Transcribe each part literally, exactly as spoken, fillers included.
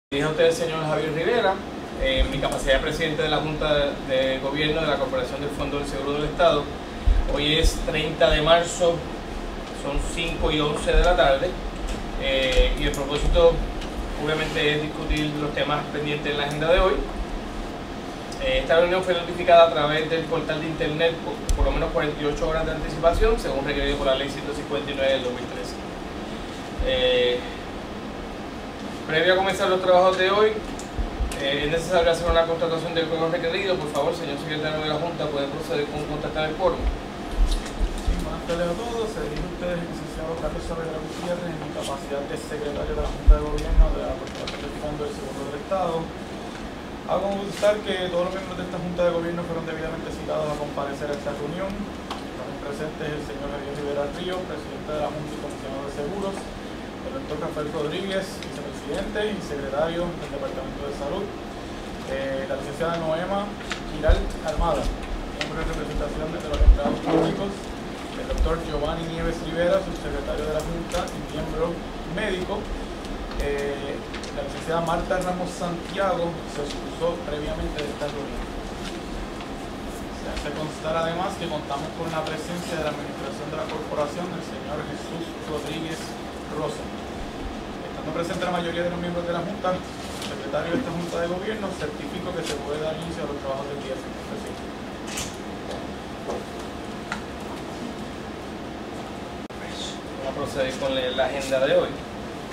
Dije a usted el señor Javier Rivera, en eh, mi capacidad de presidente de la Junta de, de Gobierno de la Corporación del Fondo del Seguro del Estado. Hoy es treinta de marzo, son cinco y once de la tarde, eh, y el propósito obviamente es discutir los temas pendientes en la agenda de hoy. Eh, esta reunión fue notificada a través del portal de internet por, por lo menos cuarenta y ocho horas de anticipación, según requerido por la ley ciento cincuenta y nueve del dos mil trece. Eh, Previo a comenzar los trabajos de hoy, eh, es necesario hacer una constatación del quórum requerido. Por favor, señor secretario de la Junta, ¿puede proceder con constatar el quórum? Sí, buenas tardes a todos. Se dirige a ustedes el licenciado Carlos Saavedra Gutiérrez en mi capacidad de secretario de la Junta de Gobierno de la Corporación del Fondo del Seguro del Estado. Hago constar que todos los miembros de esta Junta de Gobierno fueron debidamente citados a comparecer a esta reunión. Estamos presentes el señor Javier Rivera Ríos, presidente de la Junta y comisionado de Seguros, el doctor Rafael Rodríguez, vicepresidente y secretario del Departamento de Salud, eh, la licenciada Noema Giral Armada, miembro de representación de los empleados públicos, el doctor Giovanni Nieves Rivera, subsecretario de la Junta y miembro médico, eh, la licenciada Marta Ramos Santiago se excusó previamente de esta reunión. Se hace constar además que contamos con la presencia de la administración de la corporación del señor Jesús Rodríguez Rosa. Estando presente la mayoría de los miembros de la Junta, el secretario de esta Junta de Gobierno, certifico que se puede dar inicio a los trabajos del día. Vamos a proceder con la agenda de hoy.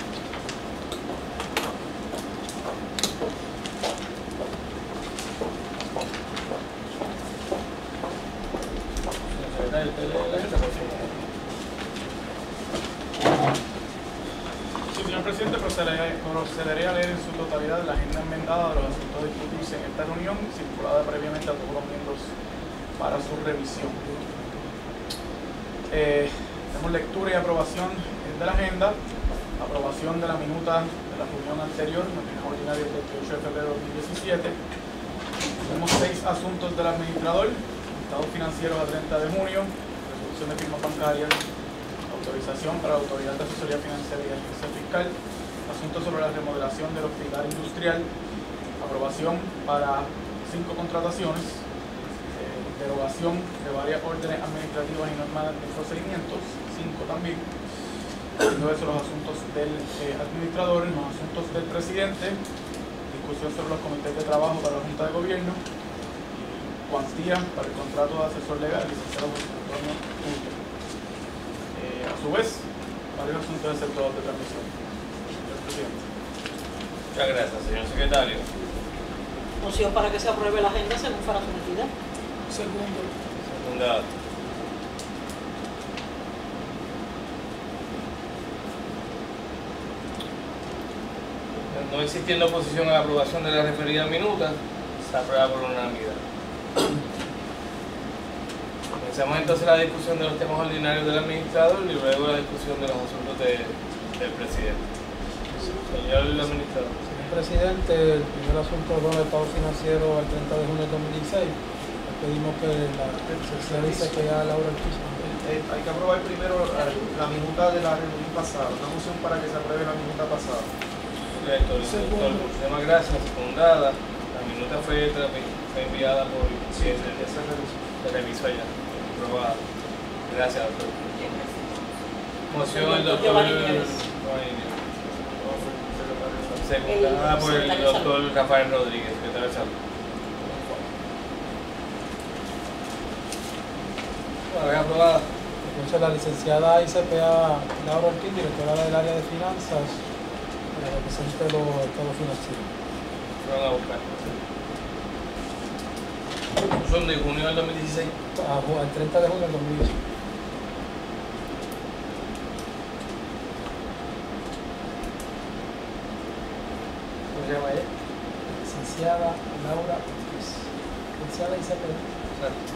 Señor secretario, ¿usted lee la agenda, por favor? Señor presidente, procederé, procederé a leer en su totalidad la agenda enmendada de los asuntos a discutirse en esta reunión, circulada previamente a todos los miembros para su revisión. Eh, tenemos lectura y aprobación de la agenda, aprobación de la minuta de la reunión anterior, reunión ordinaria del veintiocho de febrero de dos mil diecisiete. Tenemos seis asuntos del administrador: estados financieros a treinta de junio, resolución de firmas bancarias, autorización para la Autoridad de Asesoría Financiera y Agencia Fiscal, asuntos sobre la remodelación del hospital industrial, aprobación para cinco contrataciones, eh, derogación de varias órdenes administrativas y normas de procedimientos, cinco también, siendo eso los asuntos del eh, administrador, los asuntos del presidente, discusión sobre los comités de trabajo para la Junta de Gobierno, y cuantía para el contrato de asesor legal, licenciado José Antonio Punto. A su vez, varios asuntos del sector de transmisión. Señor presidente. Muchas gracias, señor secretario. Moción para que se apruebe la agenda según fuera sometida. Segundo. Segunda. No existiendo oposición a la aprobación de la referida minuta, se aprueba por unanimidad. Comenzamos entonces la discusión de los temas ordinarios del administrador y luego la discusión de los asuntos de, del presidente. Señor administrador. Señor presidente, el primer asunto es el pago financiero al treinta de junio de dos mil dieciséis. Pedimos que la licenciada dice que ya Laura Ortiz. Eh, hay que aprobar primero la, la minuta de la reunión pasada, una moción para que se apruebe la minuta pasada. Correcto, doctor, muchísimas gracias. Secundada. La minuta fue, fue enviada por el presidente. Se revisó ya. Aprobada. Gracias, doctor. Moción del doctor Giovanni Nieves. Secundada por el doctor Rafael Rodríguez, secretario de Salud. Bueno, aprobada. Entonces la licenciada I C P A Laura Ortiz, directora del área de finanzas, para que presente los estados financieros. Fueron a buscar. Son de junio del dos mil dieciséis. Al treinta de junio del dos mil dieciséis. ¿Cómo se llama ella? Licenciada Laura Ortiz. Licenciada I C P A. Exacto.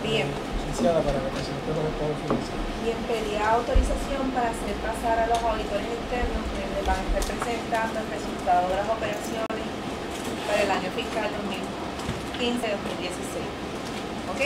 Bien. licenciada, para que presente los estados financieros. Bien, pedía autorización para hacer pasar a los auditores internos que les van a estar presentando el resultado de las operaciones para el año fiscal dos mil quince dos mil dieciséis. ¿Ok?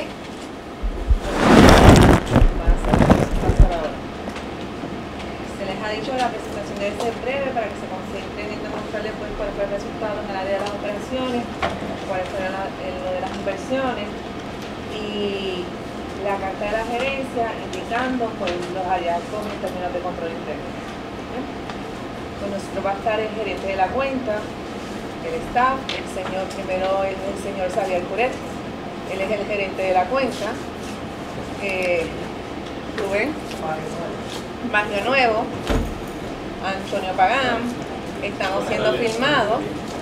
Van a hacer pasar ahora. Se les ha dicho que la presentación debe ser breve para que se concentren en demostrarles pues, cuál fue el resultado en el área de las operaciones, cuáles fueron la, lo de las inversiones y la carta de la gerencia indicando pues, los hallazgos en términos de control interno. ¿Okay? Con nosotros va a estar el gerente de la cuenta, el staff, el señor, primero es el señor Xavier Curet, él es el gerente de la cuenta, eh, Rubén, Mario Nuevo, Antonio Pagán, estamos siendo filmados.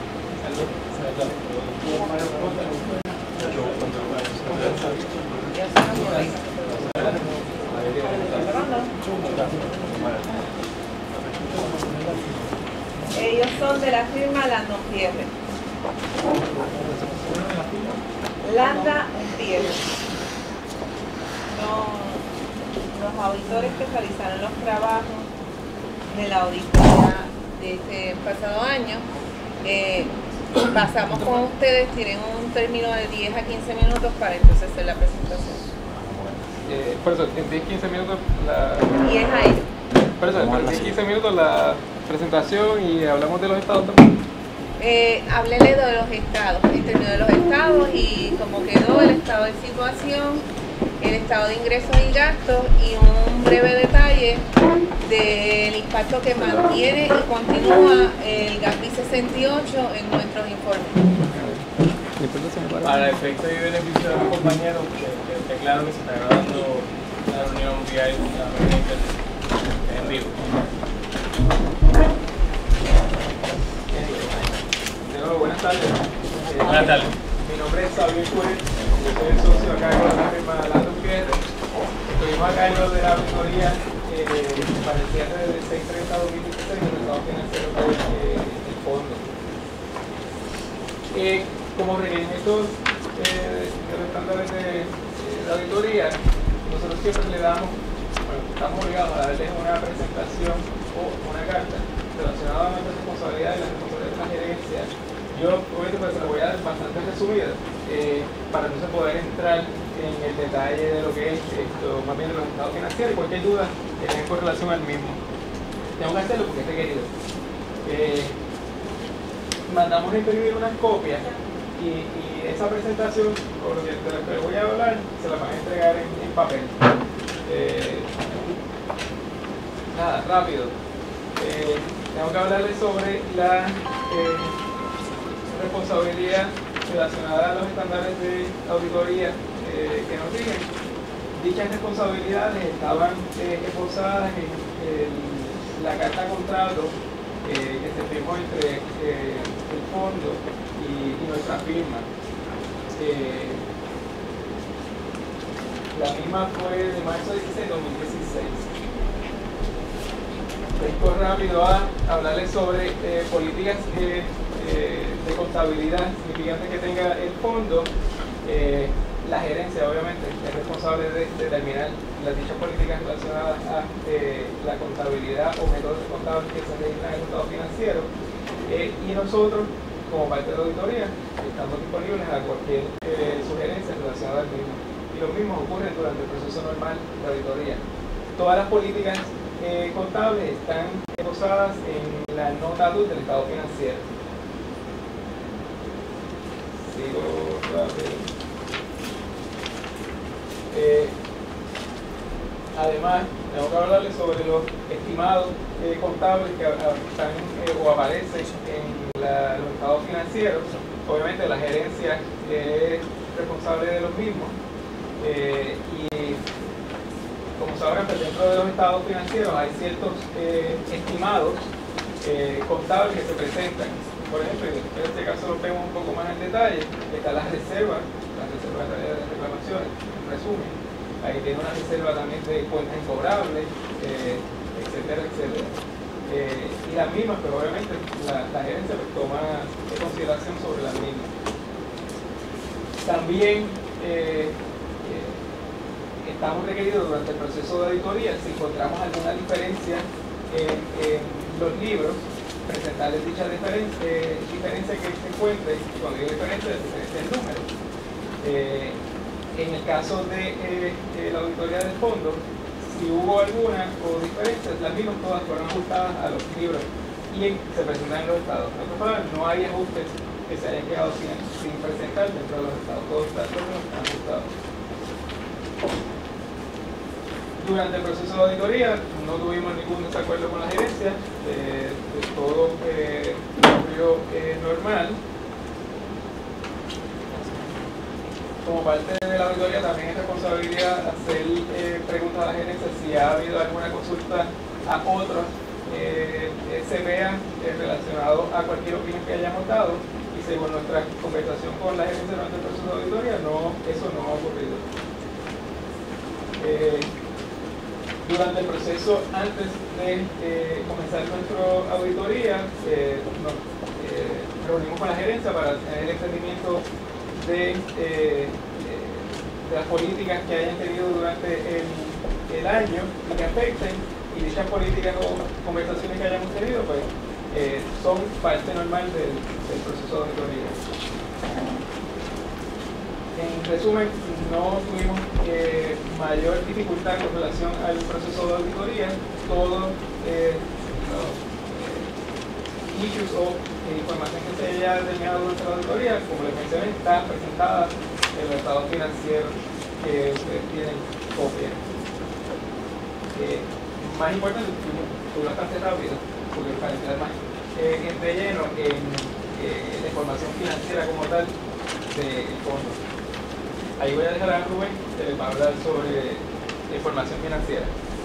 Ellos son de la firma Landa Pierre. Landa Pierre. Los, los auditores que realizaron los trabajos de la auditoría de este pasado año. Eh, pasamos con ustedes, tienen un término de diez a quince minutos para entonces hacer la presentación. Eh, por eso, en diez a quince minutos la... diez a ellos. Por eso, en diez a quince minutos la presentación y hablamos de los estados también. Eh, háblele de los estados, el término de los estados y cómo quedó el estado de situación, el estado de ingresos y gastos y un breve detalle del impacto que mantiene y continúa el GASBI sesenta y ocho en nuestros informes. Para efecto y beneficio de los compañeros, que, que esté claro que se está grabando la reunión vía en vivo. Buenas tardes. Eh, Buenas tardes. Mi nombre es Xavier Curet, yo soy el socio acá de la firma Landa Pierre. Estuvimos acá en lo de la auditoría eh, para el cierre del seis treinta dos mil dieciséis del estado financiero del eh, fondo. Eh, como requerimientos eh, de los estándares de, de auditoría, nosotros siempre le damos, bueno, estamos obligados a darles una presentación o una carta relacionada a nuestra responsabilidad y la responsabilidad de la gerencia. Yo obviamente pues, se lo voy a dar bastante resumida eh, para no se poder entrar en el detalle de lo que es esto, más bien de los estados financieros y cualquier duda que tenga con relación al mismo. Tengo que hacerlo porque es requerido. Eh, mandamos a imprimir unas copias y, y esa presentación, por lo que, de la que voy a hablar, se la van a entregar en, en papel. Eh, nada, rápido. Eh, tengo que hablarles sobre la eh, responsabilidad relacionada a los estándares de auditoría eh, que nos rigen. Dichas responsabilidades estaban eh, esbozadas en el, la carta contrato eh, que se firmó entre eh, el fondo y, y nuestra firma. Eh, la misma fue de marzo dieciséis de dos mil dieciséis. Vengo rápido a hablarles sobre eh, políticas eh, eh, de contabilidad significantes que tenga el fondo. Eh, la gerencia, obviamente, es responsable de determinar las dichas políticas relacionadas a eh, la contabilidad o métodos contables que se registran en el estado financiero. Eh, y nosotros, como parte de la auditoría, estamos disponibles a cualquier eh, sugerencia relacionada al mismo. Y lo mismo ocurre durante el proceso normal de auditoría. Todas las políticas eh, contables están esbozadas en la nota dos del estado financiero. Sigo rápido. Eh, además, tengo que hablarles sobre los estimados eh, contables que están eh, o aparecen en la, los estados financieros. Obviamente la gerencia eh, es responsable de los mismos eh, y como sabrán, pues dentro de los estados financieros hay ciertos eh, estimados eh, contables que se presentan. Por ejemplo, en este caso lo vemos un poco más en detalle, están las reservas, las reservas de reclamaciones, en resumen. Ahí tiene una reserva también de cuentas incobrables, eh, etcétera, etcétera. Eh, y las mismas, pero obviamente la, la gerencia pues, toma en consideración sobre las mismas. También eh, eh, estamos requeridos durante el proceso de auditoría, si encontramos alguna diferencia en, en los libros, presentarles dicha diferencia, eh, diferencia que se encuentre, y cuando digo diferencia, diferencia en número. Eh, en el caso de eh, eh, la auditoría del fondo, si hubo alguna o diferencias, las mismas todas fueron ajustadas a los libros y se presentan en los estados. En otras palabras, no hay ajustes que se hayan quedado sin, sin presentar dentro de los estados. Todos están ajustados. Durante el proceso de auditoría no tuvimos ningún desacuerdo con la gerencia, eh, de todo eh, ocurrió eh, normal. Como parte de la auditoría también es responsabilidad hacer eh, preguntas a la gerencia si ha habido alguna consulta a otros eh, S B A eh, relacionado a cualquier opinión que hayamos dado, y según nuestra conversación con la gerencia durante el proceso de auditoría, no, eso no ha ocurrido. Eh, durante el proceso, antes de eh, comenzar nuestra auditoría, eh, nos eh, reunimos con la gerencia para tener el entendimiento de, eh, de las políticas que hayan tenido durante el, el año y que afecten, y dichas políticas o conversaciones que hayamos tenido, pues eh, son parte normal del, del proceso de auditoría. En resumen, no tuvimos eh, mayor dificultad con relación al proceso de auditoría. Todos eh, los eh, issues o eh, información que se haya determinado durante la auditoría, como les mencioné, está presentada en los estados financieros que ustedes tienen copia. Eh, más importante, tú bastante rápido, porque para entrar más eh, en relleno en eh, la información financiera como tal del fondo. Ahí voy a dejar a Rubén, que les va a hablar sobre la información financiera.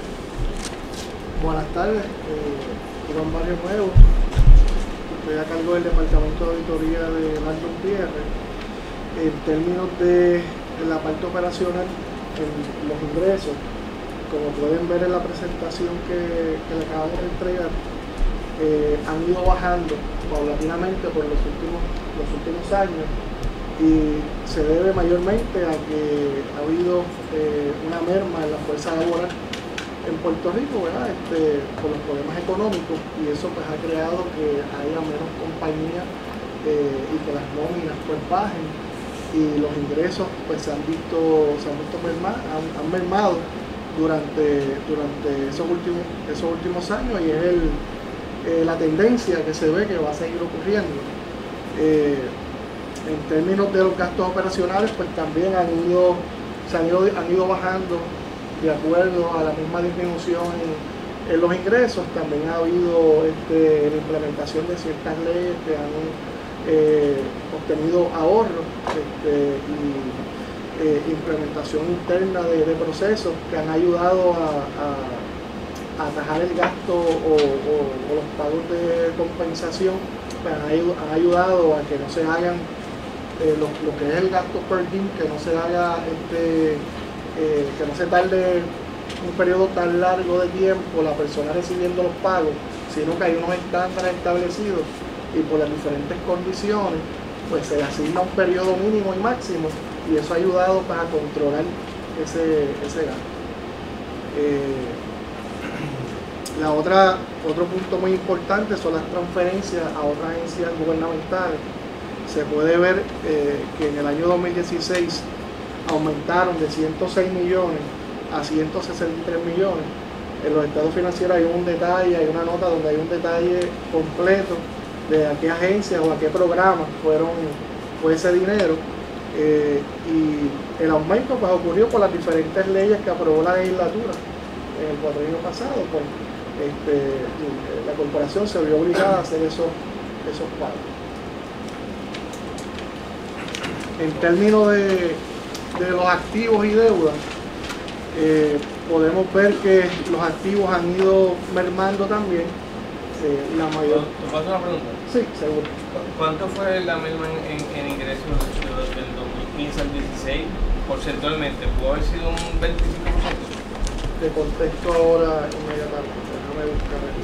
Buenas tardes, eh, Iván Barrio Nuevo. Estoy a cargo del Departamento de Auditoría de Landon Pierre. En términos de, de la parte operacional, en los ingresos, como pueden ver en la presentación que, que le acabamos de entregar, eh, han ido bajando paulatinamente por los últimos, los últimos años, y se debe mayormente a que ha habido eh, una merma en la fuerza laboral en Puerto Rico, ¿verdad? Este, por los problemas económicos, y eso pues ha creado que haya menos compañías eh, y que las nóminas pues bajen, y los ingresos pues se han visto, se han visto mermar, han, han mermado durante, durante esos últimos, esos últimos años, y es el, eh, la tendencia que se ve que va a seguir ocurriendo. Eh, En términos de los gastos operacionales, pues también han ido, se han ido, han ido bajando de acuerdo a la misma disminución en, en los ingresos. También ha habido este, la implementación de ciertas leyes que han eh, obtenido ahorros este, y eh, implementación interna de, de procesos que han ayudado a, a, a atajar el gasto o, o, o los pagos de compensación, pues han, han ayudado a que no se hagan Eh, lo, lo que es el gasto per diem, que no se haga este, eh, que no se tarde un periodo tan largo de tiempo la persona recibiendo los pagos, sino que hay unos estándares establecidos, y por las diferentes condiciones pues se asigna un periodo mínimo y máximo, y eso ha ayudado para controlar ese, ese gasto. Eh, la otra, otro punto muy importante son las transferencias a otras agencias gubernamentales. Se puede ver eh, que en el año dos mil dieciséis aumentaron de ciento seis millones a ciento sesenta y tres millones. En los estados financieros hay un detalle, hay una nota donde hay un detalle completo de a qué agencias o a qué programas fueron, fue ese dinero. Eh, y el aumento pues ocurrió por las diferentes leyes que aprobó la legislatura en el cuatrienio pasado. Pues, este, la corporación se vio obligada a hacer esos, esos pagos. En términos de, de los activos y deudas, eh, podemos ver que los activos han ido mermando también. Eh, la mayor... ¿Te paso una pregunta? Sí, seguro. ¿Cuánto fue la merma en, en, en ingresos del dos mil quince al dieciséis porcentualmente? ¿Pudo haber sido un veinticinco por ciento? Te contesto ahora inmediatamente. Déjame buscar aquí.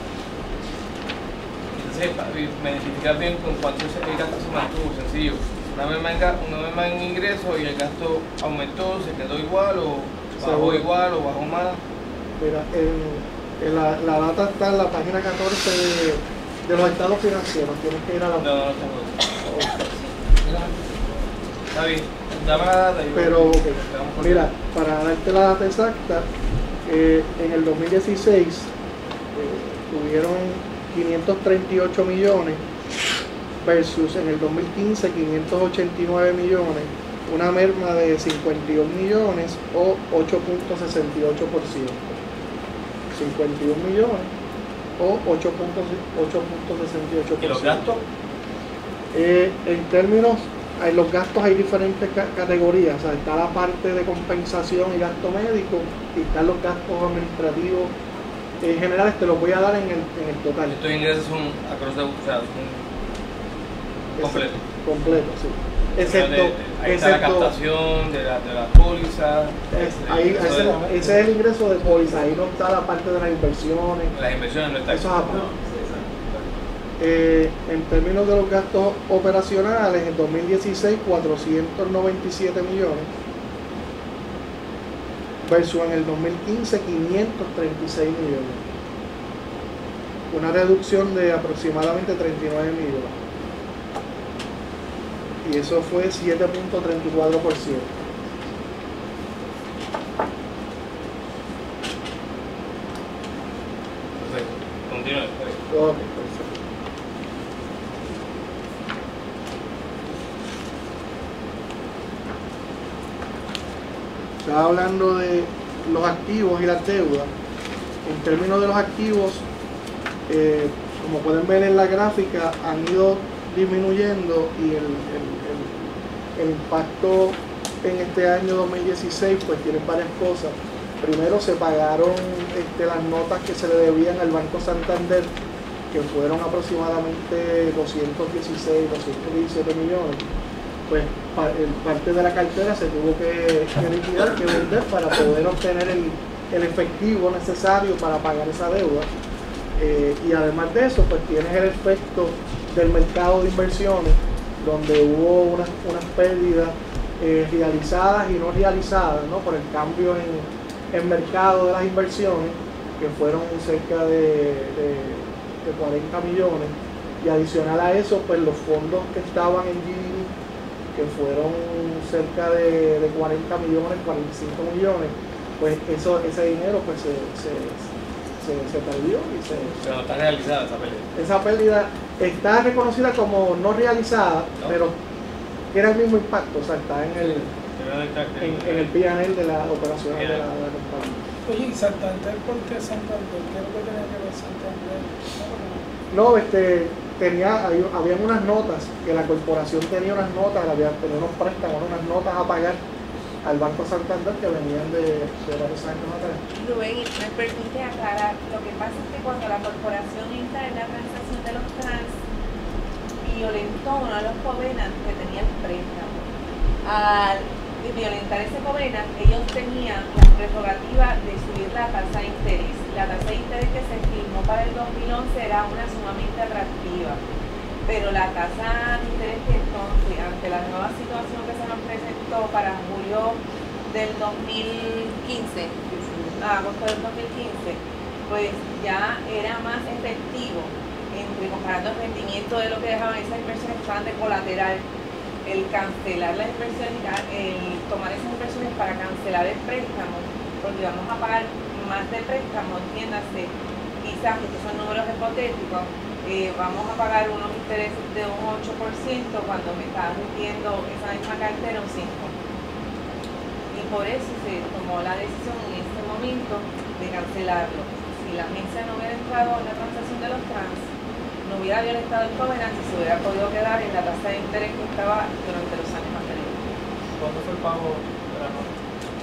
Me identificas bien con cuánto el gasto se mantuvo, sencillo. una merma en, ga- una merma en ingresos y el gasto aumentó, se quedó igual o bajó Seguro. igual o bajó más. Mira, en, en la, la data está en la página catorce de, de los estados financieros. Tienes que ir a la. No, no, no tengo. Está bien, dame la data. y yo- Pero, ok, vamos por mira, para darte la data exacta, eh, en el dos mil dieciséis eh, tuvieron quinientos treinta y ocho millones versus en el dos mil quince quinientos ochenta y nueve millones, una merma de cincuenta y un millones o ocho punto sesenta y ocho por ciento. cincuenta y un millones o ocho punto sesenta y ocho por ciento. ¿Y los gastos? Eh, en términos, en los gastos hay diferentes ca- categorías, o sea, está la parte de compensación y gasto médico y están los gastos administrativos. En general, te los voy a dar en el, en el total. Estos ingresos son across the, o sea, son completos. Completo, sí. Excepto, De- de- ahí está la excepto captación de la, de la póliza. es- el ahí, ingreso ese, de- ese es el ingreso de póliza, ahí no está la parte de las inversiones, las inversiones no están. eso es aparte. Eh, en términos de los gastos operacionales, en dos mil dieciséis, cuatrocientos noventa y siete millones, versus en el dos mil quince, quinientos treinta y seis millones. Una reducción de aproximadamente treinta y nueve millones. Y eso fue siete punto treinta y cuatro por ciento. Perfecto. Continúe. Ok, perfecto. Estaba hablando de los activos y las deudas. En términos de los activos, eh, como pueden ver en la gráfica, han ido disminuyendo y el, el, el, el impacto en este año dos mil dieciséis pues tiene varias cosas. Primero se pagaron este, las notas que se le debían al Banco Santander, que fueron aproximadamente doscientos dieciséis, doscientos diecisiete millones. Pues pa- el- parte de la cartera se tuvo que, que liquidar, que vender para poder obtener el, el efectivo necesario para pagar esa deuda. Eh, y además de eso, pues tienes el efecto del mercado de inversiones, donde hubo unas, unas pérdidas eh, realizadas y no realizadas, ¿no? Por el cambio en el mercado de las inversiones, que fueron cerca de, de, de cuarenta millones. Y adicional a eso, pues los fondos que estaban en G D P, que fueron cerca de, de cuarenta millones, cuarenta y cinco millones, pues eso, ese dinero pues se, se, se, se perdió y se, Pero no está realizada esa pelea. esa pérdida está reconocida como no realizada, No. pero tiene el mismo impacto, o sea, está en el, en, en el P and L de la operación de la, de la compañía. Oye, ¿y Santander por qué Santander? ¿Qué es lo que tenía que ver Santander? No, este, tenía, había, habían unas notas, que la corporación tenía unas notas, había, tenía unos préstamos, unas notas a pagar al Banco Santander que venían de, de varios años atrás. Rubén, y me permite aclarar, lo que pasa es que cuando la corporación entra en la transacción de los trans, violentó uno de los covenants que tenía el préstamo. Al violentar ese covenant, ellos tenían la prerrogativa de subir la tasa de interés. La tasa de interés que se firmó para el dos mil once era una sumamente atractiva, pero la tasa de interés que entonces, ante la nueva situación que se nos presentó para julio del dos mil quince, a agosto del dos mil quince, pues ya era más efectivo, entre comparando el rendimiento de lo que dejaban esas inversiones que estaban de colateral, el cancelar las inversiones, el tomar esas inversiones para cancelar el préstamo, porque vamos a pagar más de préstamo, entiéndase, quizás, estos son números hipotéticos, eh, vamos a pagar unos intereses de un ocho por ciento cuando me estaba vendiendo esa misma cartera un cinco por ciento. Y por eso se tomó la decisión en este momento de cancelarlo. Si la agencia no hubiera entrado en la transacción de los trans, no hubiera violentado el covenant y se hubiera podido quedar en la tasa de interés que estaba durante los años anteriores. ¿Cuándo fue el pago de la nota?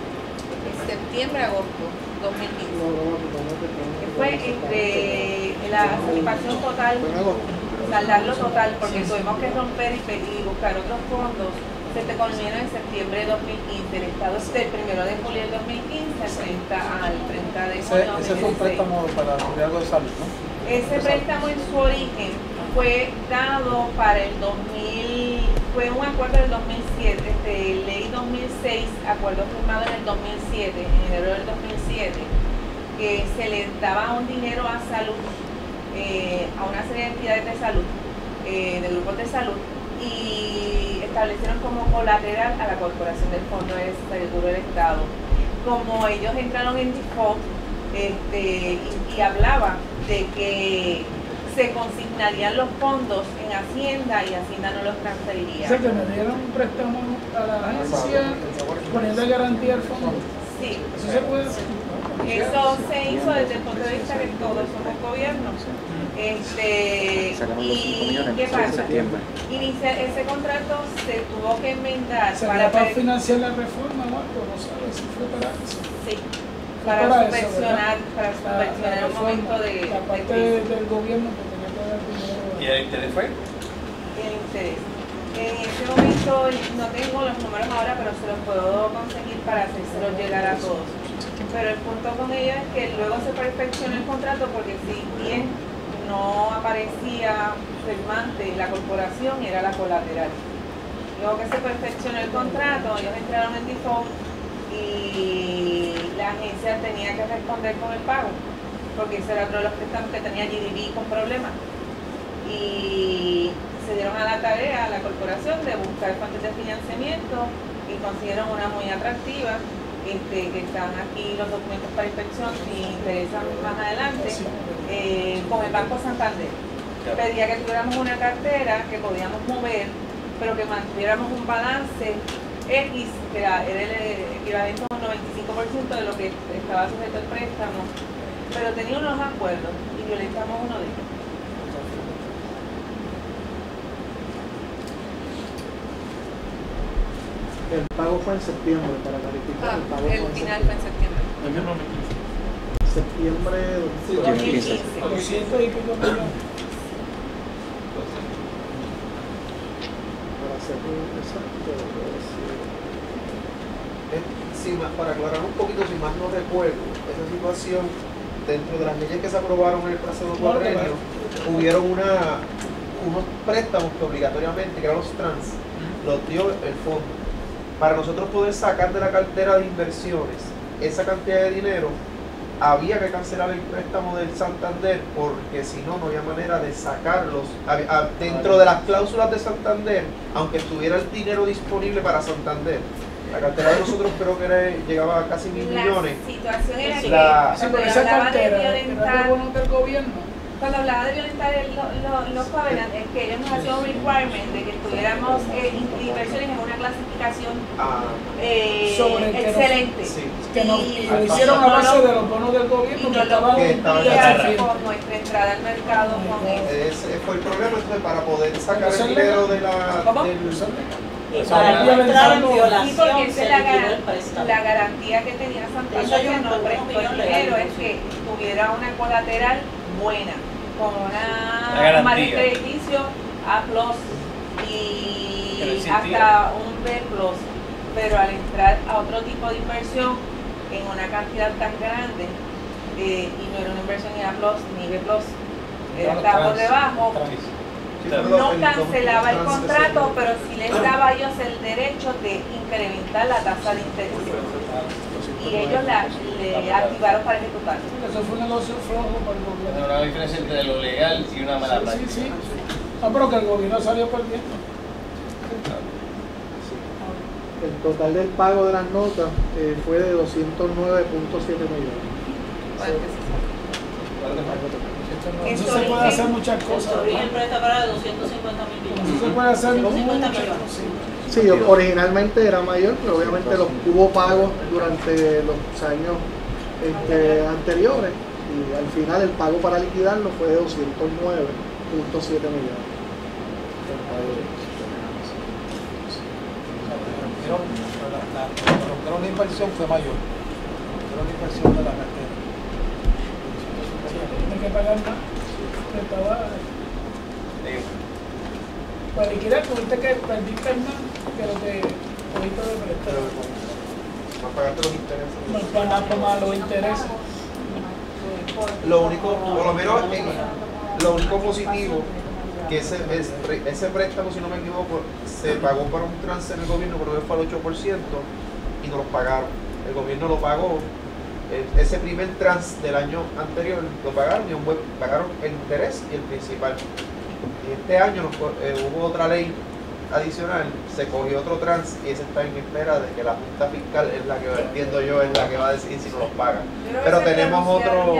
En septiembre, agosto dos mil quince. No, no, no, no, no, no, Que fue entre la satisfacción total, Fue en agosto. saldarlo total, porque tuvimos que romper y, pedir y buscar otros fondos. Se te culminó en septiembre de dos mil quince. El Estado es del primero de julio del dos mil quince al treinta, al treinta de Ese, junio ese fue un préstamo para cubrir algo de salud, ¿no? Ese préstamo en su origen fue dado para el dos mil fue un acuerdo del dos mil siete, este, ley dos mil seis, acuerdo firmado en el dos mil siete, en enero del dos mil siete, que se le daba un dinero a salud, eh, a una serie de entidades de salud, eh, de grupos de salud, y establecieron como colateral a la Corporación del Fondo de Seguro del Estado. Como ellos entraron en default, este, y, y hablaba de que se consignarían los fondos en Hacienda y Hacienda no los transferiría. O sea, que me dieron un préstamo a la agencia poniendo garantía al fondo. Sí. ¿Eso se puede hacer? Eso se hizo desde el punto de vista que todos somos gobiernos. Este, ¿Y qué pasa? Inicia, ese contrato se tuvo que enmendar para, para, para financiar la reforma o algo, no sabes si fue para eso. Sí, para, para subvencionar, eso, para subvencionar un momento de, la parte de del gobierno que tenía que dar dinero. ¿Y el interés fue? El interés. En ese momento no tengo los números ahora, pero se los puedo conseguir para hacérselos llegar a todos. Pero el punto con ello es que luego se perfeccionó el contrato porque si bien no aparecía firmante la corporación, era la colateral. Luego que se perfeccionó el contrato, ellos entraron en default y la agencia tenía que responder con el pago, porque ese era otro de los préstamos que tenía G D B con problemas. Y se dieron a la tarea a la corporación de buscar fuentes de financiamiento y consiguieron una muy atractiva. Este, que están aquí los documentos para inspección, si interesan más adelante, eh, con el Banco Santander. Pedía que tuviéramos una cartera que podíamos mover, pero que mantuviéramos un balance X, que era, era el equivalente a un noventa y cinco por ciento de lo que estaba sujeto al préstamo, pero tenía unos acuerdos y violentamos uno de ellos. El pago fue en septiembre, para clarificar. Ah, el pago el fue final en fue en septiembre. septiembre de dos mil quince. doscientos y pico millones. Para ser exacto, Eh, sí, más, para aclarar un poquito, si más no recuerdo, esa situación, dentro de las leyes que se aprobaron en el pasado cuatrenio, hubieron una, unos préstamos que obligatoriamente, que eran los trans, los dio el fondo. Para nosotros poder sacar de la cartera de inversiones esa cantidad de dinero, había que cancelar el préstamo del Santander, porque si no, no había manera de sacarlos. Dentro de las cláusulas de Santander, aunque estuviera el dinero disponible para Santander, la cartera de nosotros creo que era, llegaba a casi mil millones. La situación era que La, cuando Sí, esa esa hablaba de cartera violentar, era del gobierno. cuando hablaba de violentar el, lo, lo, los covenants, es que ellos nos hacían un requirement de que tuviéramos eh, inversiones en una clasificación ah, eh, Sobre el que excelente. sí. Que nos Y- lo hicieron a y no base lo- de los bonos del Y gobierno no que lo estaban Que estaban cumplían en con nuestra entrada al mercado con eso. ese fue el problema. Entonces, para poder sacar Eso el es dinero legal. de la, ¿Cómo? del, Y para no entrar en Sí, violación porque esa se es la, liquidó el garan- préstamo. la garantía que tenía Eso Santander hay que un- nos un prestó el millón de dinero euros. es que tuviera una colateral buena, con Una una garantía. un margen crediticio A plus Que y no existía. hasta un B plus, pero al entrar a otro tipo de inversión en una cantidad tan grande, eh, y no era una inversión ni A plus ni B plus, era Claro, estaba por trans- debajo, trans. Sí, pero no el- cancelaba el trans- contrato, pero sí les daba a ellos el derecho de incrementar la tasa de interés. Y ellos la, le activaron para ejecutarlo. Eso fue un negocio flojo para el Hay gobierno. una diferencia entre lo legal y una mala Sí, práctica. sí, sí. No, pero que el gobierno salió perdiendo. El total del pago de las notas eh, fue de doscientos nueve punto siete millones. Eso se puede hacer muchas cosas. Y el préstamo era de doscientos cincuenta mil millones. Eso se puede hacer doscientos cincuenta muchas millones. cosas. Sí, originalmente era mayor, pero obviamente los, hubo pagos durante los años este, anteriores y al final el pago para liquidarlo fue de doscientos nueve punto siete millones. Pero la, la, pero la inversión fue mayor. Pero la inversión de la cartera. Tiene que pagar más. Que estaba. Eh, Para liquidar, tuviste que perdiste más que lo que tuviste de pero prestar. más pagarte los intereses. Más pagar más los intereses. Lo único, por lo menos en- lo único positivo que ese, ese, ese préstamo, si no me equivoco, se pagó para un trance en el gobierno, creo que fue al ocho por ciento, y no lo pagaron. El gobierno lo pagó, eh, ese primer trance del año anterior lo pagaron y un buen, pagaron el interés y el principal. Y este año nos, eh, hubo otra ley adicional, se cogió otro trans y ese está en espera de que la Junta Fiscal es la que, entiendo yo, es la que va a decidir si no los paga. Pero tenemos otro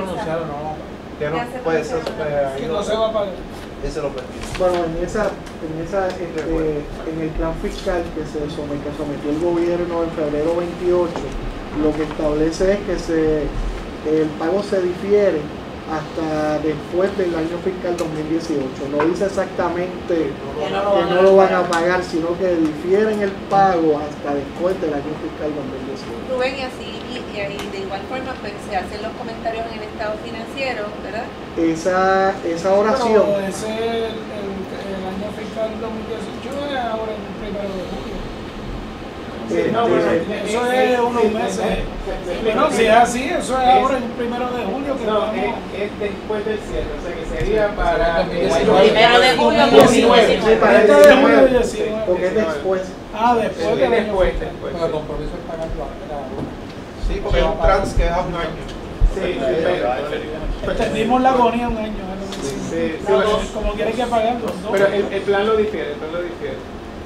que no puede ser que no se va a pagar. Ese lo permite. Bueno, en esa, en esa este, en el plan fiscal que se sometió, que sometió el gobierno en febrero veintiocho, lo que establece es que se el pago se difiere hasta después del año fiscal dos mil dieciocho. No dice exactamente que no lo van a pagar, sino que difieren el pago hasta después del año fiscal dos mil dieciocho. Rubén, y así, y, y de igual forma, pues se hacen los comentarios en el estado financiero, ¿verdad? Esa, esa oración. Pero ese, el, el, el año fiscal dos mil dieciocho es ahora el primero de julio. Sí, no, sí, bueno, sí. eso es unos meses. Pero si es así, eso es ahora el primero de julio que No, vamos. es, es después del cierre, o sea que sería para el Primero de julio del dos mil diecinueve. Sí, para el Primero de julio del diecinueve, diecinueve. porque es después. Ah, después Sí, del año después, fiscal. después. Pero el compromiso es pagar la, la una. Sí, porque es un trans que es a un año. Sí, sí, pero, Extendimos la agonía un año. ¿eh? sí, sí, sí, No, bueno, como quieren que paguen los dos. pero el, el plan lo difiere, el plan lo difiere.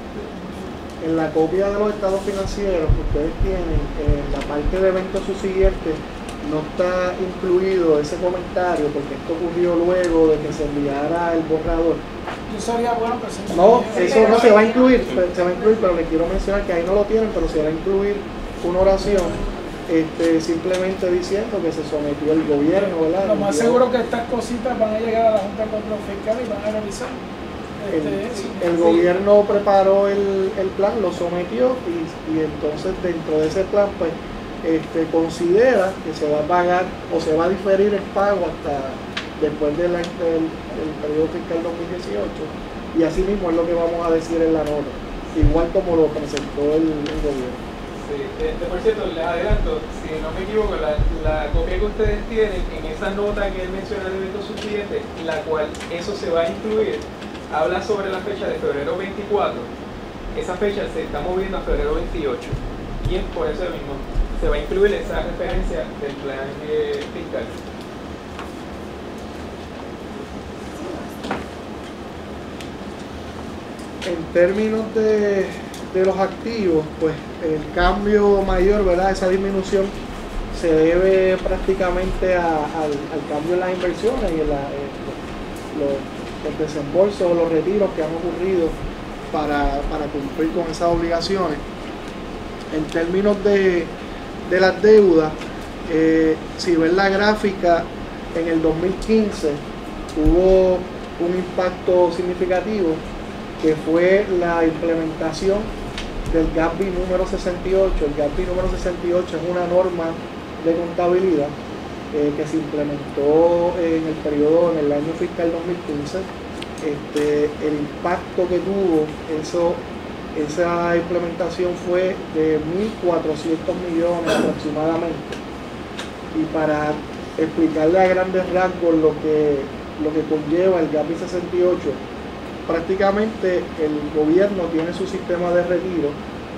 En la copia de los estados financieros que ustedes tienen, en la parte de eventos subsiguientes, no está incluido ese comentario porque esto ocurrió luego de que se enviara el borrador. Yo sería bueno que se No, eso no se va a incluir, se va a incluir, pero les quiero mencionar que ahí no lo tienen, pero se va a incluir una oración este, simplemente diciendo que se sometió el gobierno, ¿verdad? Lo más seguro que estas cositas van a llegar a la Junta de Control Fiscal y van a revisar. El, Este, el gobierno preparó el, el plan, lo sometió y, y entonces dentro de ese plan pues este, considera que se va a pagar o se va a diferir el pago hasta después del, del, del periodo fiscal dos mil dieciocho y así mismo es lo que vamos a decir en la nota, igual como lo presentó el, el gobierno. Sí, este, por cierto, les adelanto, si no me equivoco, la, la copia que ustedes tienen en esa nota que él menciona de eventos subsiguientes, la cual eso se va a incluir, habla sobre la fecha de febrero veinticuatro, esa fecha se está moviendo a febrero veintiocho y es por eso mismo se va a incluir esa referencia del plan eh, fiscal. En términos de, de los activos, pues el cambio mayor, ¿verdad? Esa disminución se debe prácticamente a, al, al cambio en las inversiones y en la, eh, los, los desembolsos o los retiros que han ocurrido para, para cumplir con esas obligaciones. En términos de, de las deudas, eh, si ven la gráfica, en el dos mil quince hubo un impacto significativo que fue la implementación del G A P I número sesenta y ocho. El G A P I número sesenta y ocho es una norma de contabilidad eh, que se implementó en el periodo, en el año fiscal dos mil quince. Este, el impacto que tuvo eso, esa implementación fue de mil cuatrocientos millones aproximadamente. Y para explicarle a grandes rasgos lo que, lo que conlleva el G A P I sesenta y ocho, prácticamente el gobierno tiene su sistema de retiro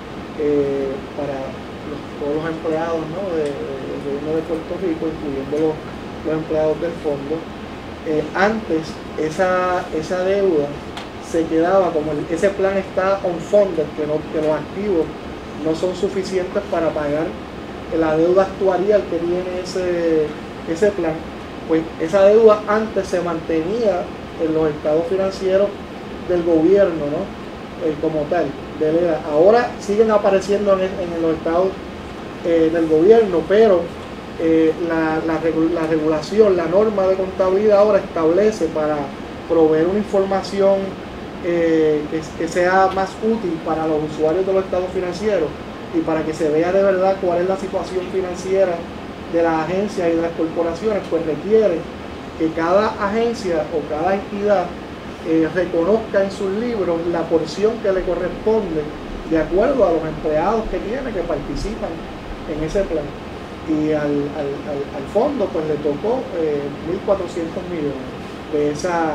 eh, para los, todos los empleados, ¿no? de, de, del gobierno de Puerto Rico, incluyendo los, los empleados del fondo. Eh, antes esa, esa deuda se quedaba como el, ese plan está on-funded, que, no, que los activos no son suficientes para pagar la deuda actuarial que tiene ese, ese plan. Pues esa deuda antes se mantenía en los estados financieros del gobierno, ¿no? Eh, como tal, de la, ahora siguen apareciendo en, en los estados eh, del gobierno, pero eh, la, la, la regulación, la norma de contabilidad ahora establece para proveer una información eh, que, que sea más útil para los usuarios de los estados financieros y para que se vea de verdad cuál es la situación financiera de las agencias y de las corporaciones, pues requiere que cada agencia o cada entidad Eh, reconozca en sus libros la porción que le corresponde de acuerdo a los empleados que tiene que participan en ese plan. Y al, al, al, al fondo pues le tocó eh, mil cuatrocientos millones de esa,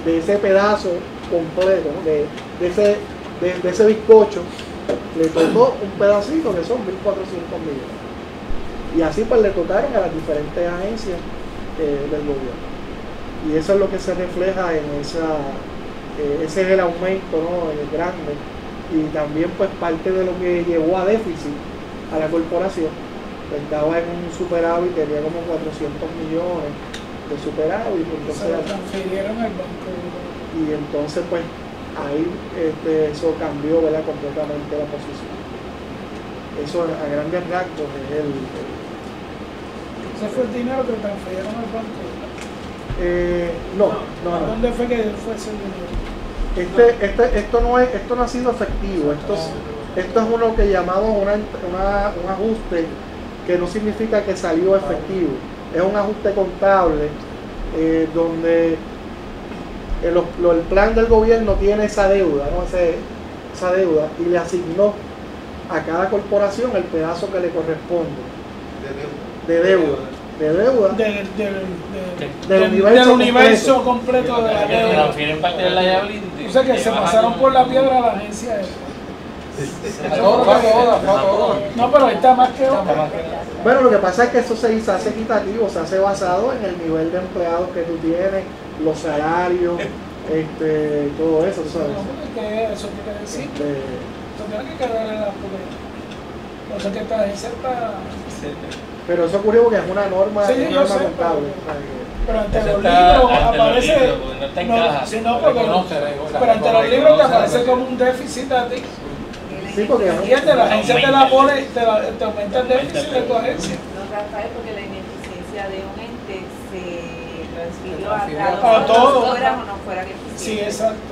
de ese pedazo completo, ¿no? de, de, ese, de, de ese bizcocho, le tocó un pedacito que son mil cuatrocientos millones. Y así pues le tocaron a las diferentes agencias eh, del gobierno. Y eso es lo que se refleja en esa, eh, ese es el aumento, ¿no? El grande. Y también pues parte de lo que llevó a déficit a la corporación. Estaba en un superávit, tenía como cuatrocientos millones de superávit. Entonces, se lo transfirieron al banco. Y entonces pues ahí este, eso cambió, ¿verdad?, completamente la posición. Eso a grandes rasgos es el, el ¿Ese fue el dinero que transfirieron al banco? Eh, no, no, no. ¿Dónde fue que fue ese dinero? Este, este, esto no es, esto no ha sido efectivo. Esto es, esto es uno que llamamos una, una, un ajuste que no significa que salió efectivo. Es un ajuste contable eh, donde el, el plan del gobierno tiene esa deuda, ¿no? Ese, esa deuda y le asignó a cada corporación el pedazo que le corresponde. De deuda. De deuda. De, de, de, de, del del universo, del universo completo, completo de la deuda. Transfieren parte de la liability. O sea que se pasaron por la piedra a la agencia esa. No, pero está más que otra. Bueno, lo que pasa es que eso se hace equitativo, se hace basado en el nivel de empleados que tú tienes, los salarios, este, todo eso, ¿sabes? No, ¿qué eso quiere decir? Este, Eso tiene que quedar en la porque o sea que esta agencia está. pero eso ocurrió porque es una norma, Sí, una yo norma sé, contable. Pero ante Eso los está libros ante los aparece. libros, porque no está en caja. Si no, porque no. Reconoce, Pero ante los libros te reconoce, aparece como un déficit a ti. Sí, porque es un- Fíjate, la agencia te la pone, te, la, te aumenta el déficit de tu agencia. No, Rafael, porque la ineficiencia de un ente se transfirió a transfirió cada a uno, todo. fuera o no fuera que Sí, exacto.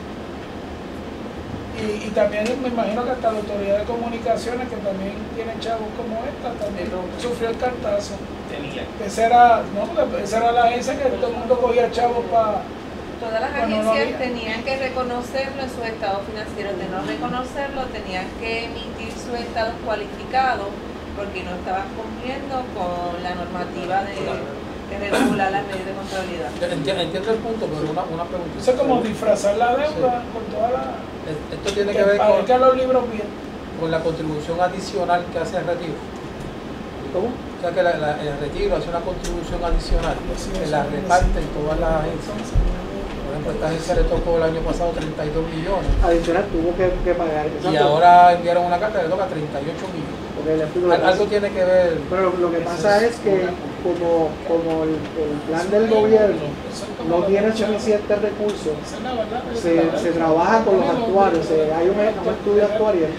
Y, y también me imagino que hasta la autoridad de comunicaciones, que también tiene chavos como esta, también sufrió el cartazo. Tenía. Esa era, no, porque esa era la agencia que todo el mundo cogía chavos para. Todas las Bueno, no agencias había. tenían que reconocerlo en sus estados financieros. De no reconocerlo, tenían que emitir sus estados cualificados porque no estaban cumpliendo con la normativa de, de regular las leyes de contabilidad. Entiendo, entiendo el punto, pero una, una pregunta. Eso es como disfrazar la deuda con toda la. Esto tiene que que ver con, parezcan los libros bien. con la contribución adicional que hace el retiro. ¿Cómo? O sea que la, la, el retiro hace una contribución adicional Sí, que eso la es reparte así. en todas las agencias. Por ejemplo, esta agencia le tocó el año pasado treinta y dos millones Adicional tuvo que, que pagar. y exacto, ahora enviaron una carta que le toca treinta y ocho millones. porque le explico lo que Al- pasa. Algo tiene que ver. Pero lo, lo que pasa es que como, como el, el plan del gobierno no tiene suficientes recursos, Esa es la verdad. se, se trabaja con los actuarios, se- hay un, un estudio actuarial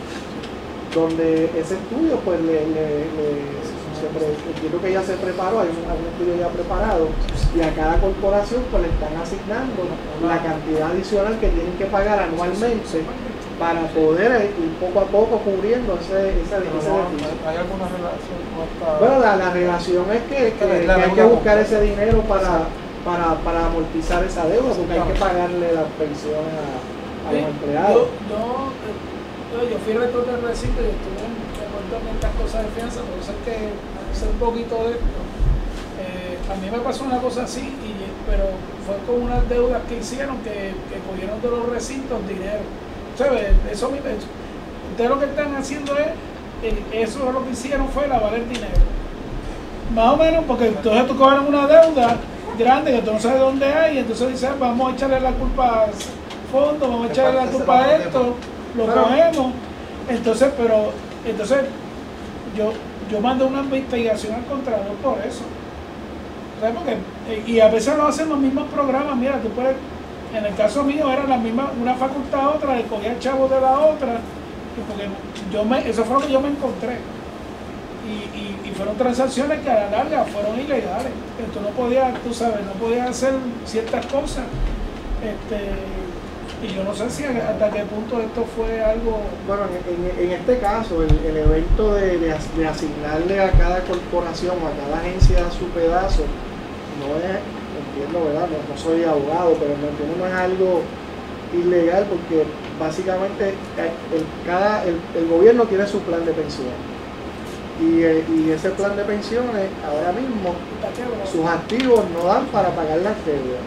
donde ese estudio pues le, le, le- se pre- entiendo que ya se preparó, hay un, hay un estudio ya preparado y a cada corporación pues le están asignando la cantidad adicional que tienen que pagar anualmente para poder ir poco a poco cubriendo ese, ese, ese déficit. ¿Hay alguna relación con esta? Bueno, la, la relación es que, que, que hay que buscar ese dinero para, para, para amortizar esa deuda, porque hay que pagarle la pensión a, a los empleados. Yo, yo, yo fui rector del recinto y estuve envuelto en estas cosas de fianza, por eso es que sé un poquito de esto. Eh, a mí me pasó una cosa así, y, pero fue con unas deudas que hicieron que, que cogieron de los recintos dinero. ¿Sabes? Eso, eso, ustedes lo que están haciendo es, eh, eso es lo que hicieron fue lavar el dinero. Más o menos, porque entonces tú cobras una deuda grande que tú no sabes dónde hay, y entonces dices, vamos a echarle la culpa al fondo, vamos a echarle la culpa a esto, lo cogemos. Entonces, pero, entonces, yo, yo mando una investigación al Contralor por eso. ¿Sabes? Porque, y a veces lo hacen los mismos programas, mira, tú puedes. En el caso mío era la misma, una facultad a otra, le cogía el chavo de la otra, y porque yo me, eso fue lo que yo me encontré. Y, y, y fueron transacciones que a la larga fueron ilegales. Tú no podías, tú sabes, no podías hacer ciertas cosas. Este, y yo no sé si hasta qué punto esto fue algo. Bueno, en, en, en este caso, el, el evento de, de, de asignarle a cada corporación o a cada agencia su pedazo, no es, entiendo, ¿verdad? No, no soy abogado, pero no entiendo, no es algo ilegal porque básicamente el, cada, el, el gobierno tiene su plan de pensiones. Y, y ese plan de pensiones ahora mismo sus activos no dan para pagar las deudas.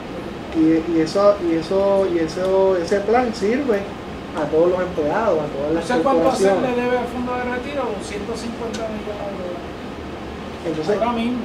Y, y eso, y eso, y eso, ese plan sirve a todos los empleados, a todas las No sé cuánto hacer corporaciones. le debe al fondo de retiro, ciento cincuenta millones de dólares. Entonces, Ahora mismo.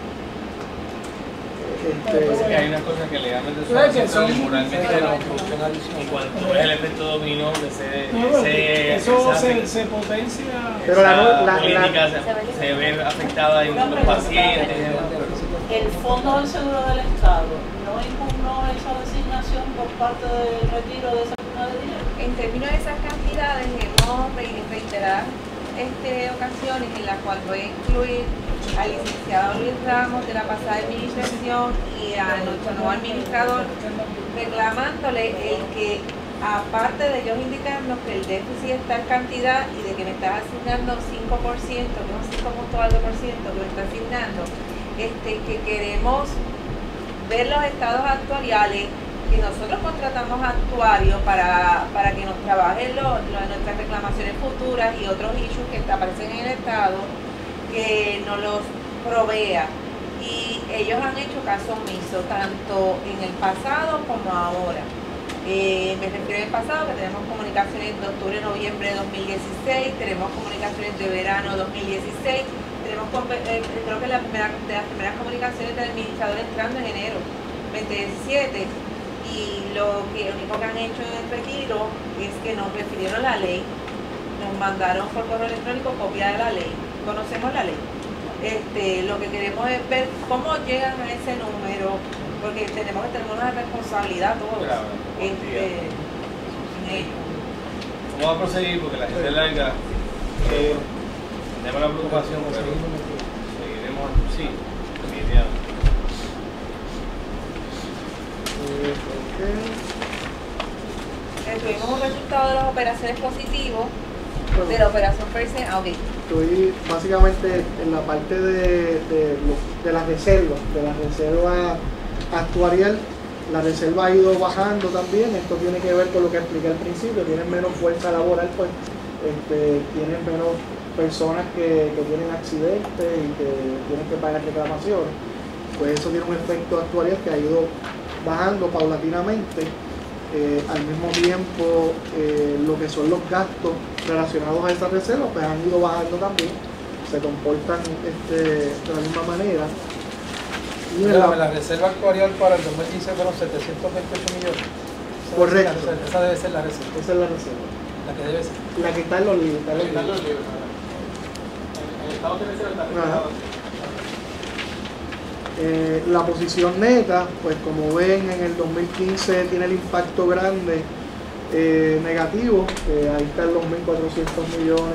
este, Es que hay unas cosas que legalmente son ¿Sabes qué? Son- aceptables y moralmente Pero- no. Y cuando tú ves el efecto dominó de ese, No, pero ese- eso esa- se, se potencia. Pero la- esa la- política la- se, se ve afectada en los pacientes y demás. El Fondo del Seguro del Estado no impugnó esa designación por parte del retiro de esa suma de dinero. En términos de esas cantidades, hemos re- reiteradas este, ocasiones en las cuales voy a incluir al licenciado Luis Ramos de la pasada administración y a nuestro nuevo administrador reclamándole el que, aparte de ellos indicarnos que el déficit está en cantidad y de que me estás asignando cinco por ciento, que es un cinco punto algo por ciento que me está asignando, este, que queremos ver los estados actuariales, que nosotros contratamos actuarios para, para que nos trabajen lo- lo- nuestras reclamaciones futuras y otros issues que aparecen en el estado, que nos los provea. Y ellos han hecho caso omiso, tanto en el pasado como ahora. Eh, me refiero al pasado, que tenemos comunicaciones de octubre-noviembre de dos mil dieciséis, tenemos comunicaciones de verano dos mil dieciséis, tenemos, eh, creo que la primera, de las primeras comunicaciones del administrador entrando en enero veinte diecisiete. Y lo que lo único que han hecho en el retiro es que nos refirieron la ley, nos mandaron por correo electrónico copia de la ley, conocemos la ley. Este, lo que queremos es ver cómo llegan a ese número, porque tenemos que tener una responsabilidad todos. Claro, este, en ello. Vamos a proseguir porque la gente es larga. Eh, tenemos la preocupación, pero seguiremos. Sí, definitivamente. Tuvimos un resultado de las operaciones positivo, de la operación per se. Ah, ok. estoy básicamente en la parte de, de, lo- de las reservas, de la reserva actuarial. La reserva ha ido bajando también. Esto tiene que ver con lo que expliqué al principio. Tienen menos fuerza laboral, pues este, tienen menos personas que, que tienen accidentes y que tienen que pagar reclamaciones. Pues eso tiene un efecto actuarial que ha ido bajando paulatinamente. Eh, al mismo tiempo, eh, lo que son los gastos relacionados a esa reserva pues han ido bajando también, se comportan este, de la misma manera. Y en La, la- la reserva actuarial para el dos mil quince fueron setecientos veintiocho millones. Esa Correcto. debe ser la reserva, esa debe ser la reserva, esa es la reserva, la que debe ser. la que está en los libros. Está en los Están libros. los libros, ¿verdad? En el estado tiene que ser el Ajá. Eh, la posición neta, pues como ven, en el dos mil quince tiene el impacto grande eh, negativo, que ahí están los mil cuatrocientos millones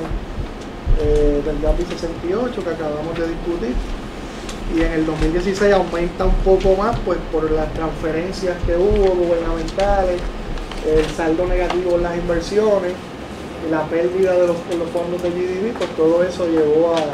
eh, del GAPI sesenta y ocho que acabamos de discutir, y en el dos mil dieciséis aumenta un poco más pues por las transferencias que hubo gubernamentales, el saldo negativo en las inversiones, y la pérdida de los, de los fondos de G D P, pues todo eso llevó a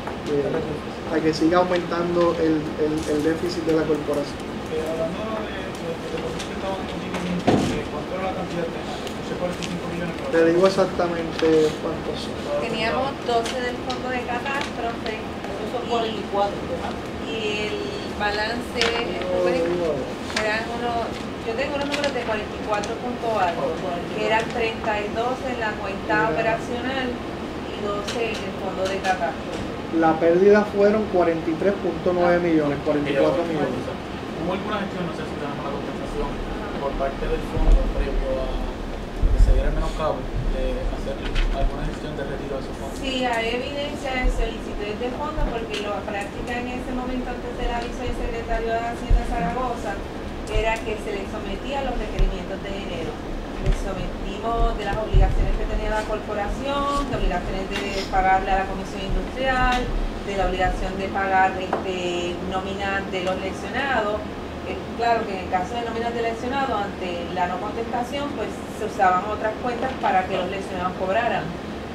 eh, a que siga aumentando el, el, el déficit de la corporación. Eh, hablando de, de, de los que estaban en el ¿cuánto era la cantidad de no sé, cuarenta y cinco millones? pero- Te digo exactamente cuántos son. Teníamos doce del fondo de catástrofe Esos son cuarenta y cuatro, ¿verdad? y el balance No, Rubén, digo, eran unos, yo tengo unos números de cuarenta y cuatro punto algo, que eran treinta y dos en la cuenta operacional y doce en el fondo de catástrofe. La pérdida fueron cuarenta y tres punto nueve millones, cuarenta y cuatro millones. Hubo alguna gestión, no sé si tenemos la compensación por parte del fondo previo a que se diera el menoscabo de hacer alguna gestión de retiro de esos fondos. Sí, hay evidencia de solicitudes de fondo porque la práctica en ese momento antes del aviso del secretario de Hacienda Zaragoza era que se le sometía a los requerimientos de dinero. Le sometimos de las obligaciones que tenía la corporación, de obligaciones de pagarle a la comisión industrial, de la obligación de pagar este, nóminas de los lesionados. Eh, claro que en el caso de nóminas de lesionados, ante la no contestación, pues se usaban otras cuentas para que los lesionados cobraran.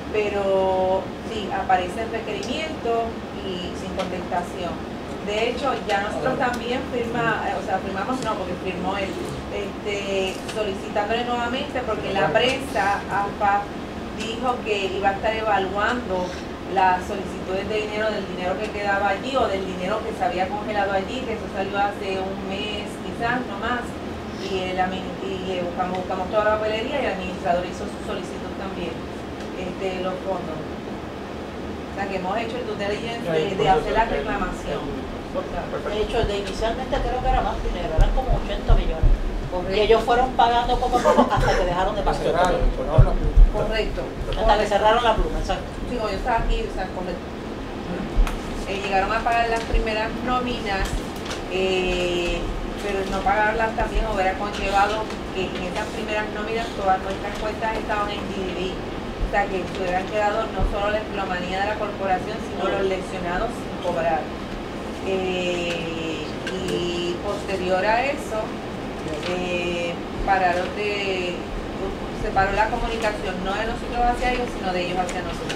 Pero sí, aparece el requerimiento y sin contestación. De hecho, ya nosotros también firma, o sea, firmamos no, porque firmó él, este, solicitándole nuevamente, porque la prensa, A F A, dijo que iba a estar evaluando las solicitudes de dinero, del dinero que quedaba allí o del dinero que se había congelado allí, que eso salió hace un mes, quizás, no más. y, el, admin- y eh, buscamos, buscamos toda la papelería y el administrador hizo su solicitud también este, los fondos. O sea que hemos hecho el due diligence de, de hacer la reclamación. De hecho, de inicialmente creo que era más dinero, eran como ochenta millones. Correcto. Y ellos fueron pagando poco a poco hasta que dejaron de pagar. Correcto. Hasta que cerraron la pluma, exacto. Sí, como yo estaba aquí, o sea, correcto. Eh, llegaron a pagar las primeras nóminas, eh, pero no pagarlas también hubiera conllevado que en esas primeras nóminas todas nuestras cuentas estaban en D D B. O sea, que se hubieran quedado no solo la empleomanía de la corporación, sino los lesionados sin cobrar. Eh, y posterior a eso, eh, pararon de, se paró la comunicación, no de nosotros hacia ellos, sino de ellos hacia nosotros.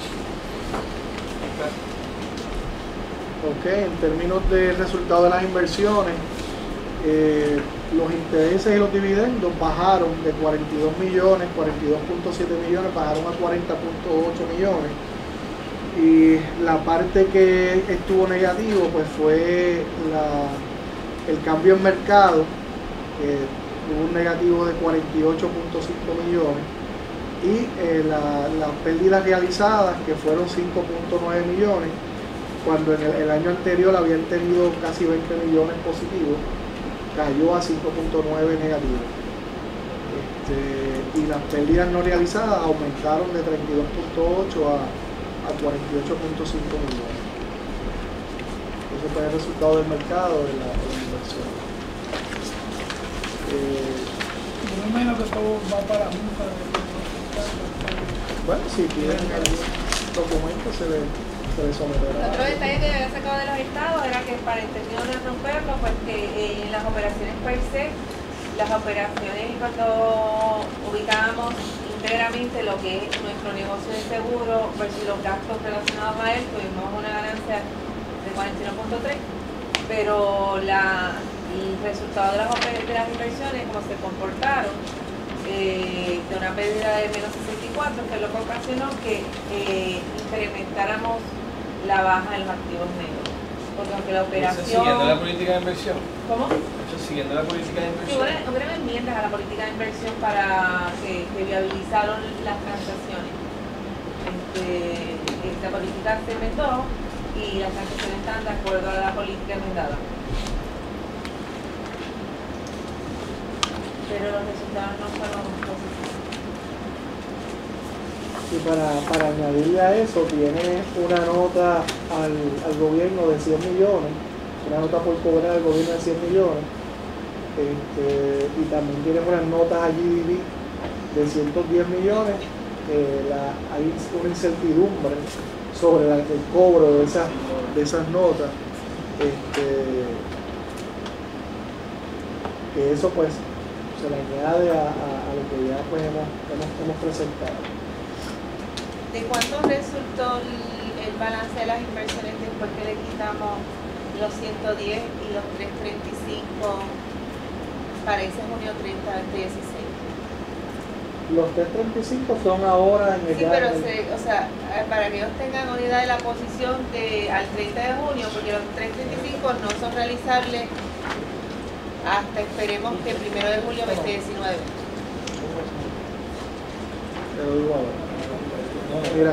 Ok, en términos del resultado de las inversiones, eh, los intereses y los dividendos bajaron de cuarenta y dos millones, cuarenta y dos punto siete millones, bajaron a cuarenta punto ocho millones. Y la parte que estuvo negativo pues fue la, el cambio en mercado, que tuvo un negativo de cuarenta y ocho punto cinco millones, y eh, la, las pérdidas realizadas, que fueron cinco punto nueve millones, cuando en el, el año anterior habían tenido casi veinte millones positivos, cayó a cinco punto nueve negativos. Este, y las pérdidas no realizadas aumentaron de treinta y dos punto ocho a a cuarenta y ocho punto cinco millones. Ese fue el resultado del mercado de la, de la inversión. Eh, Yo me imagino que todo va para la Junta de bueno, si tienen algún documento se le, se le someterá. Otro detalle que había sacado de los estados era que para el término de romperlo, pues que en las operaciones per se, las operaciones cuando ubicábamos íntegramente lo que es nuestro negocio de seguro versus los gastos relacionados a él, tuvimos una ganancia de cuarenta y uno punto tres, pero la, el resultado de las, de las inversiones, como se comportaron, eh, de una pérdida de menos sesenta y cuatro, que es lo que ocasionó que eh, incrementáramos la baja en los activos negros. Porque aunque la operación... ¿Eso siguiendo la política de inversión? ¿Cómo? ¿Eso siguiendo la política de Sí, inversión? hubo hubieron enmiendas a la política de inversión para que, que viabilizaron las transacciones. Este, esta política se enmendó y las transacciones están de acuerdo a la política enmendada. Pero los resultados no fueron positivos. Y para, para añadirle a eso, tiene una nota al, al gobierno de cien millones, una nota por cobrar al gobierno de cien millones, este, y también tiene unas notas a G D B de ciento diez millones. Eh, la, hay una incertidumbre sobre la, el cobro de esas, de esas notas, este, que eso pues se le añade a, a, a lo que ya pues hemos, hemos, hemos presentado. ¿De cuánto resultó el, el balance de las inversiones después que le quitamos los ciento diez y los trescientos treinta y cinco para ese junio treinta del dieciséis? Los trescientos treinta y cinco son ahora en el... Sí, pero se, o sea, para que ellos tengan unidad de la posición de, al treinta de junio, porque los trescientos treinta y cinco no son realizables hasta esperemos que el primero de julio veinte diecinueve. Te lo digo ahora. Mira,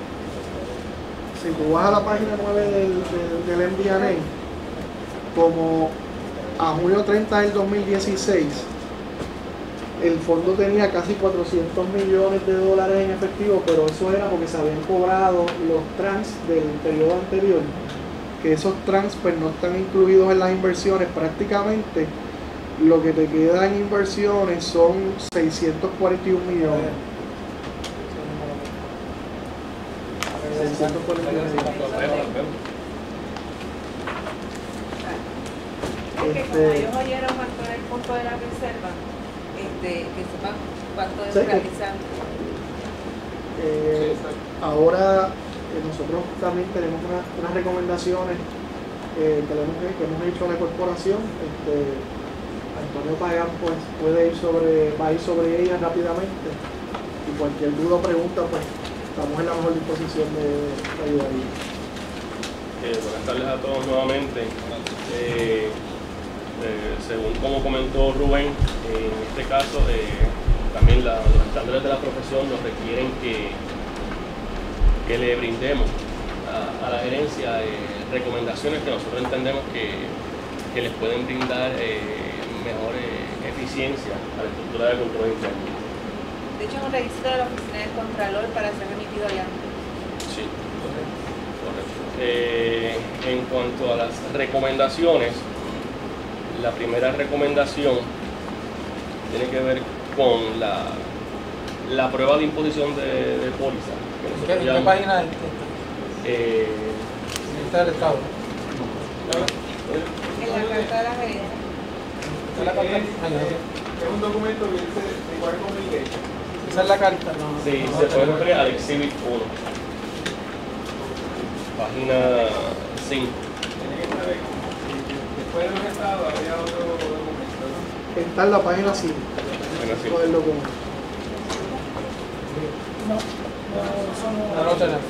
si tú vas a la página nueve del, del, del M D N A, como a junio treinta del dos mil dieciséis, el fondo tenía casi cuatrocientos millones de dólares en efectivo, pero eso era porque se habían cobrado los trans del periodo anterior, que esos trans pues no están incluidos en las inversiones. Prácticamente lo que te queda en inversiones son seiscientos cuarenta y un millones. seiscientos cuarenta y un millones. Es que como Este- ellos oyeron cuánto era el punto de la reserva, este, que sepan cuánto es Sí, que- realizar. Eh, ahora eh, nosotros también tenemos una- unas recomendaciones eh, que, le hemos, que hemos hecho a la corporación. Este, Antonio Pagán pues, puede ir sobre, va a ir sobre ellas rápidamente, y cualquier duda o pregunta pues estamos en la mejor disposición de, de ayudar. Eh, buenas tardes a todos nuevamente. Eh, Eh, según como comentó Rubén, eh, en este caso eh, también la, los estándares de la profesión nos requieren que, que le brindemos a, a la gerencia eh, recomendaciones que nosotros entendemos que, que les pueden brindar eh, mejor eh, eficiencia a la estructura de control interno. De hecho, un requisito de la oficina del Contralor para ser remitido allá. Sí, correcto. correcto. Eh, en cuanto a las recomendaciones, la primera recomendación tiene que ver con la, la prueba de imposición de, de póliza. ¿En qué, ¿en qué página es? Eh, está el Estado. En la carta de la gerencia. ¿Esa es la carta? Es un documento que dice Required Communication. ¿Esa es la carta? No, sí, no, se no, puede no. referir al Exhibit uno. Página cinco. Después de los estados había otro documento, ¿no? Está en la página cinco. Página cinco. Del documento. No, no, eso no. No lo tenemos.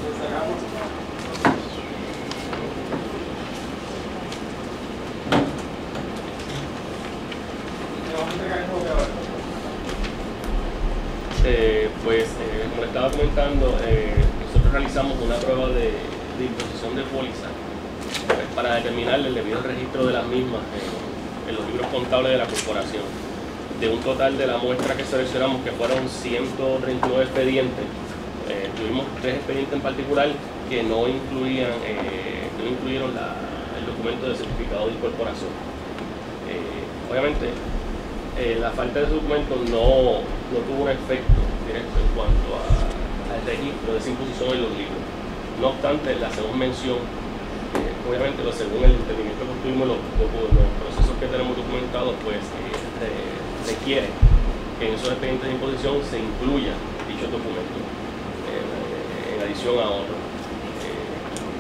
Eh, pues, eh, como le estaba comentando, eh, nosotros realizamos una prueba de, de imposición de póliza pues, para determinar el debido registro de las mismas en, en los libros contables de la corporación. De un total de la muestra que seleccionamos, que fueron ciento treinta y nueve expedientes, eh, tuvimos tres expedientes en particular que no incluían, eh, que no incluyeron la, el documento de certificado de incorporación. Eh, obviamente, Eh, la falta de ese documento no, no tuvo un efecto directo en cuanto a, al registro de esa imposición en los libros. No obstante, la segunda mención, eh, obviamente, lo, según el entendimiento que tuvimos, los, los procesos que tenemos documentados, pues eh, requiere que en esos expedientes de imposición se incluya dichos documentos eh, en adición a otros. Eh,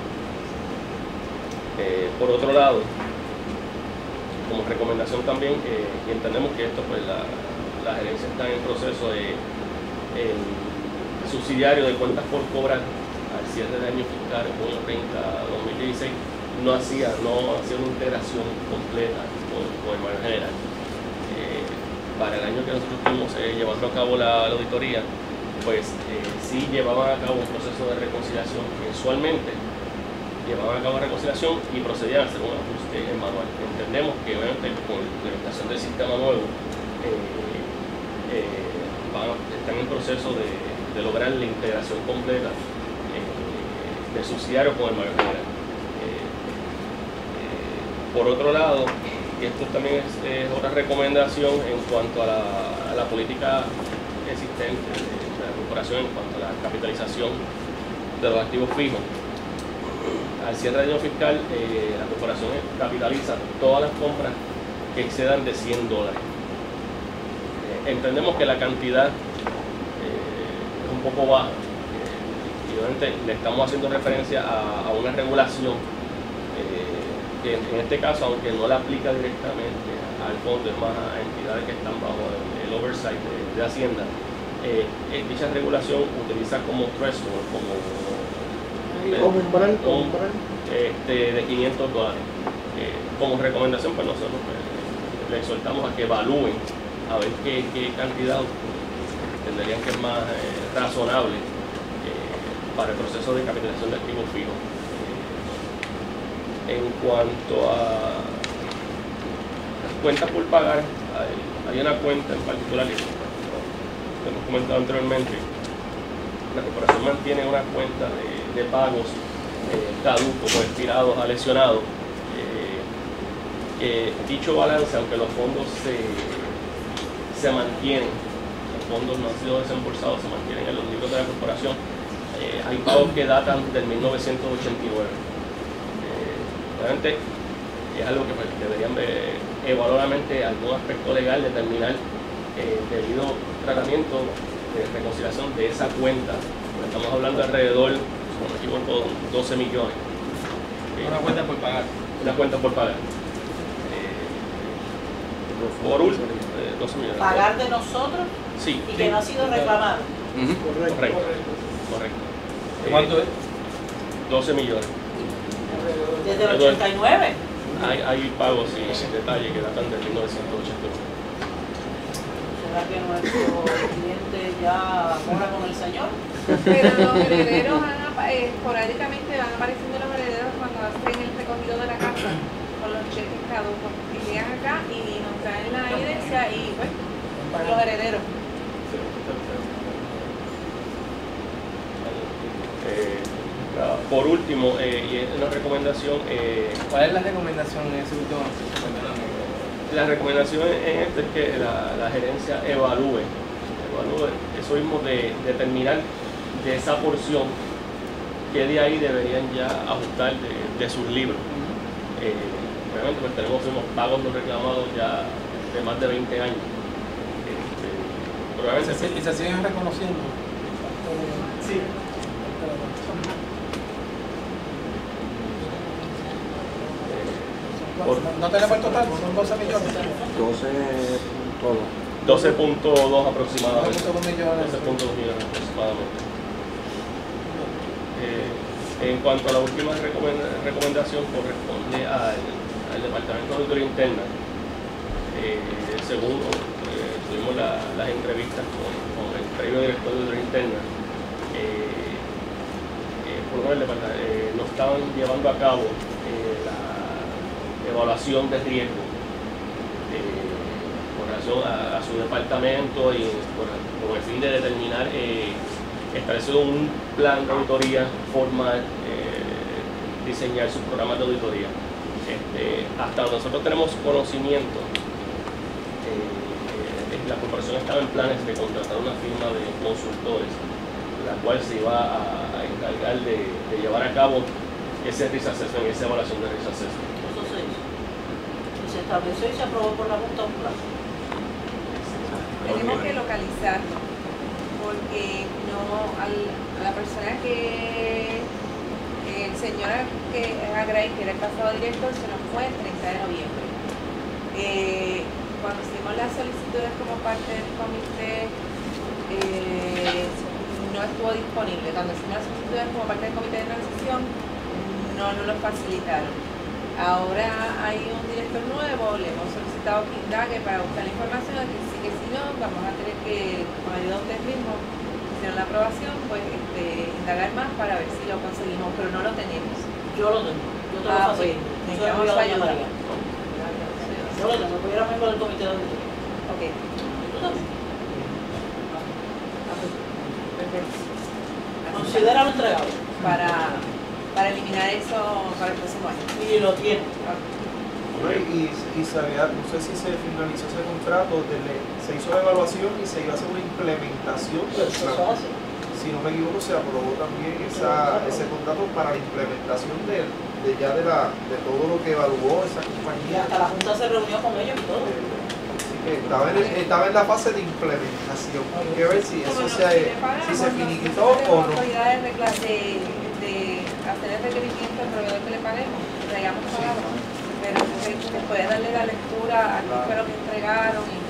eh, por otro lado, como recomendación también, eh, y entendemos que esto, pues la, la gerencia está en proceso de el subsidiario de cuentas por cobrar al cierre del año fiscal, junio treinta de dos mil dieciséis, no hacía, no hacía una integración completa con, con el manual general. Eh, para el año que nosotros estuvimos eh, llevando a cabo la, la auditoría, pues eh, sí llevaban a cabo un proceso de reconciliación mensualmente, llevaban a cabo la reconciliación y procedían a hacer un ajuste en manual. Entendemos que obviamente con la implementación del sistema nuevo eh, eh, van, están en proceso de, de lograr la integración completa eh, del subsidiario con el manual general. Eh, eh, por otro lado, y esto también es, es otra recomendación en cuanto a la, a la política existente de la corporación en cuanto a la capitalización de los activos fijos. Al cierre del año fiscal, eh, la corporación capitaliza todas las compras que excedan de cien dólares. Eh, entendemos que la cantidad eh, es un poco baja eh, y obviamente le estamos haciendo referencia a, a una regulación eh, que en, en este caso, aunque no la aplica directamente al fondo, es más a entidades que están bajo el, el oversight de, de Hacienda, eh, dicha regulación utiliza como threshold, como Como umbral, como un, umbral. este, de quinientos dólares. Eh, como recomendación, pues nosotros pues, le exhortamos a que evalúen a ver qué, qué cantidad entenderían que es más eh, razonable eh, para el proceso de capitalización de activos fijos. Eh, en cuanto a las cuentas por pagar, hay, hay una cuenta en particular que hemos comentado anteriormente. La corporación mantiene una cuenta de de pagos eh, caducos o expirados a lesionados. Eh, eh, dicho balance, aunque los fondos se, se mantienen, los fondos no han sido desembolsados, se mantienen en los libros de la corporación, eh, hay pagos que datan del mil novecientos ochenta y nueve. Eh, obviamente es algo que pues, deberían ver, evaluar algún aspecto legal, determinar eh, el debido tratamiento de reconciliación de esa cuenta. Estamos hablando de alrededor, si no me equivoco, doce millones. Una cuenta por pagar. Una cuenta por pagar. Eh, por último, eh, doce millones. Pagar de nosotros sí, y sí. que no ha sido reclamado. Uh-huh. Correcto. Correcto. Correcto. ¿Cuánto eh, es? doce millones. Desde el ochenta y nueve. hay, hay pagos sin detalle que datan de mil novecientos ochenta y nueve. ¿Será que nuestro cliente ya mora con el señor? Pero los herederos han, apa- eh, esporádicamente van apareciendo los herederos cuando hacen el recogido de la casa con los cheques caducos. Y llegan acá y nos traen la evidencia y pues los herederos. Eh, nada, por último, eh, y es una recomendación, eh, ¿Cuál es la recomendación en ese último? la recomendación en esto es que la, la gerencia evalúe, evalúe eso mismo de determinar de esa porción que de ahí deberían ya ajustar de, de sus libros. Eh, obviamente pues tenemos unos pagos no reclamados ya de más de veinte años. Este, probablemente Y se, y se siguen reconociendo. Sí. Por- No, no tenemos el total, son doce millones. doce punto dos aproximadamente. doce punto dos millones. doce punto dos millones aproximadamente. Eh, en cuanto a la última recomenda- recomendación, corresponde al, al Departamento de Auditoría Interna. Eh, según eh, tuvimos la- las entrevistas con, con el previo director de Auditoría Interna, eh, eh, por lo menos el departamento, eh, no estaban llevando a cabo eh, la evaluación de riesgo eh, con relación a, a su departamento y por, con el fin de determinar, eh, establecer un plan de auditoría formal, eh, diseñar sus programas de auditoría. Este, hasta donde nosotros tenemos conocimiento, eh, eh, la corporación estaba en planes de contratar una firma de consultores, la cual se iba a, a encargar de, de llevar a cabo ese risk assessment, esa evaluación de risk assessment. Eso se hizo. Y se estableció y se aprobó por la Junta un plan. Tenemos que localizarlo, porque no al, a la persona que el señor que Agray, que era el pasado director, se nos fue el treinta de noviembre. Eh, cuando hicimos las solicitudes como parte del comité, eh, no estuvo disponible. Cuando hicimos las solicitudes como parte del comité de transición, no nos lo facilitaron. Ahora hay un director nuevo, le hemos solicitado que indague para buscar la información, de que sí que si no, vamos a tener que, con ayuda de ustedes mismos, hicieron la aprobación, pues este, indagar más para ver si lo conseguimos, pero no lo tenemos. Yo lo tengo. Yo te lo Ah, facilito. pues, Yo necesitamos le voy a ayuda. doña María. Yo lo tengo, porque yo era miembro del comité de auditoría. Ok, ¿Tú también? perfecto. Considéralo entregado. Para, para eliminar eso para el próximo año. Y lo tiene. Bueno, y, y sabía, no sé si se finalizó ese contrato, desde- se hizo la evaluación y se iba a hacer una implementación del Eso plan. hace. Si no me equivoco, se aprobó también esa, ese contrato para la implementación de, de ya de, la, de todo lo que evaluó esa Y compañía. hasta la Junta se reunió con ellos y todo. Así que estaba en, el- estaba en la fase de implementación. Hay que ver si eso Como se, no, si le pagamos, si se nosotros finiquitó tenemos o no. autoridades de, cla- de, de hacer el requerimiento al proveedor que le paguemos, le hayamos pagado, pero que, que puede darle la lectura a qué fue lo que entregaron y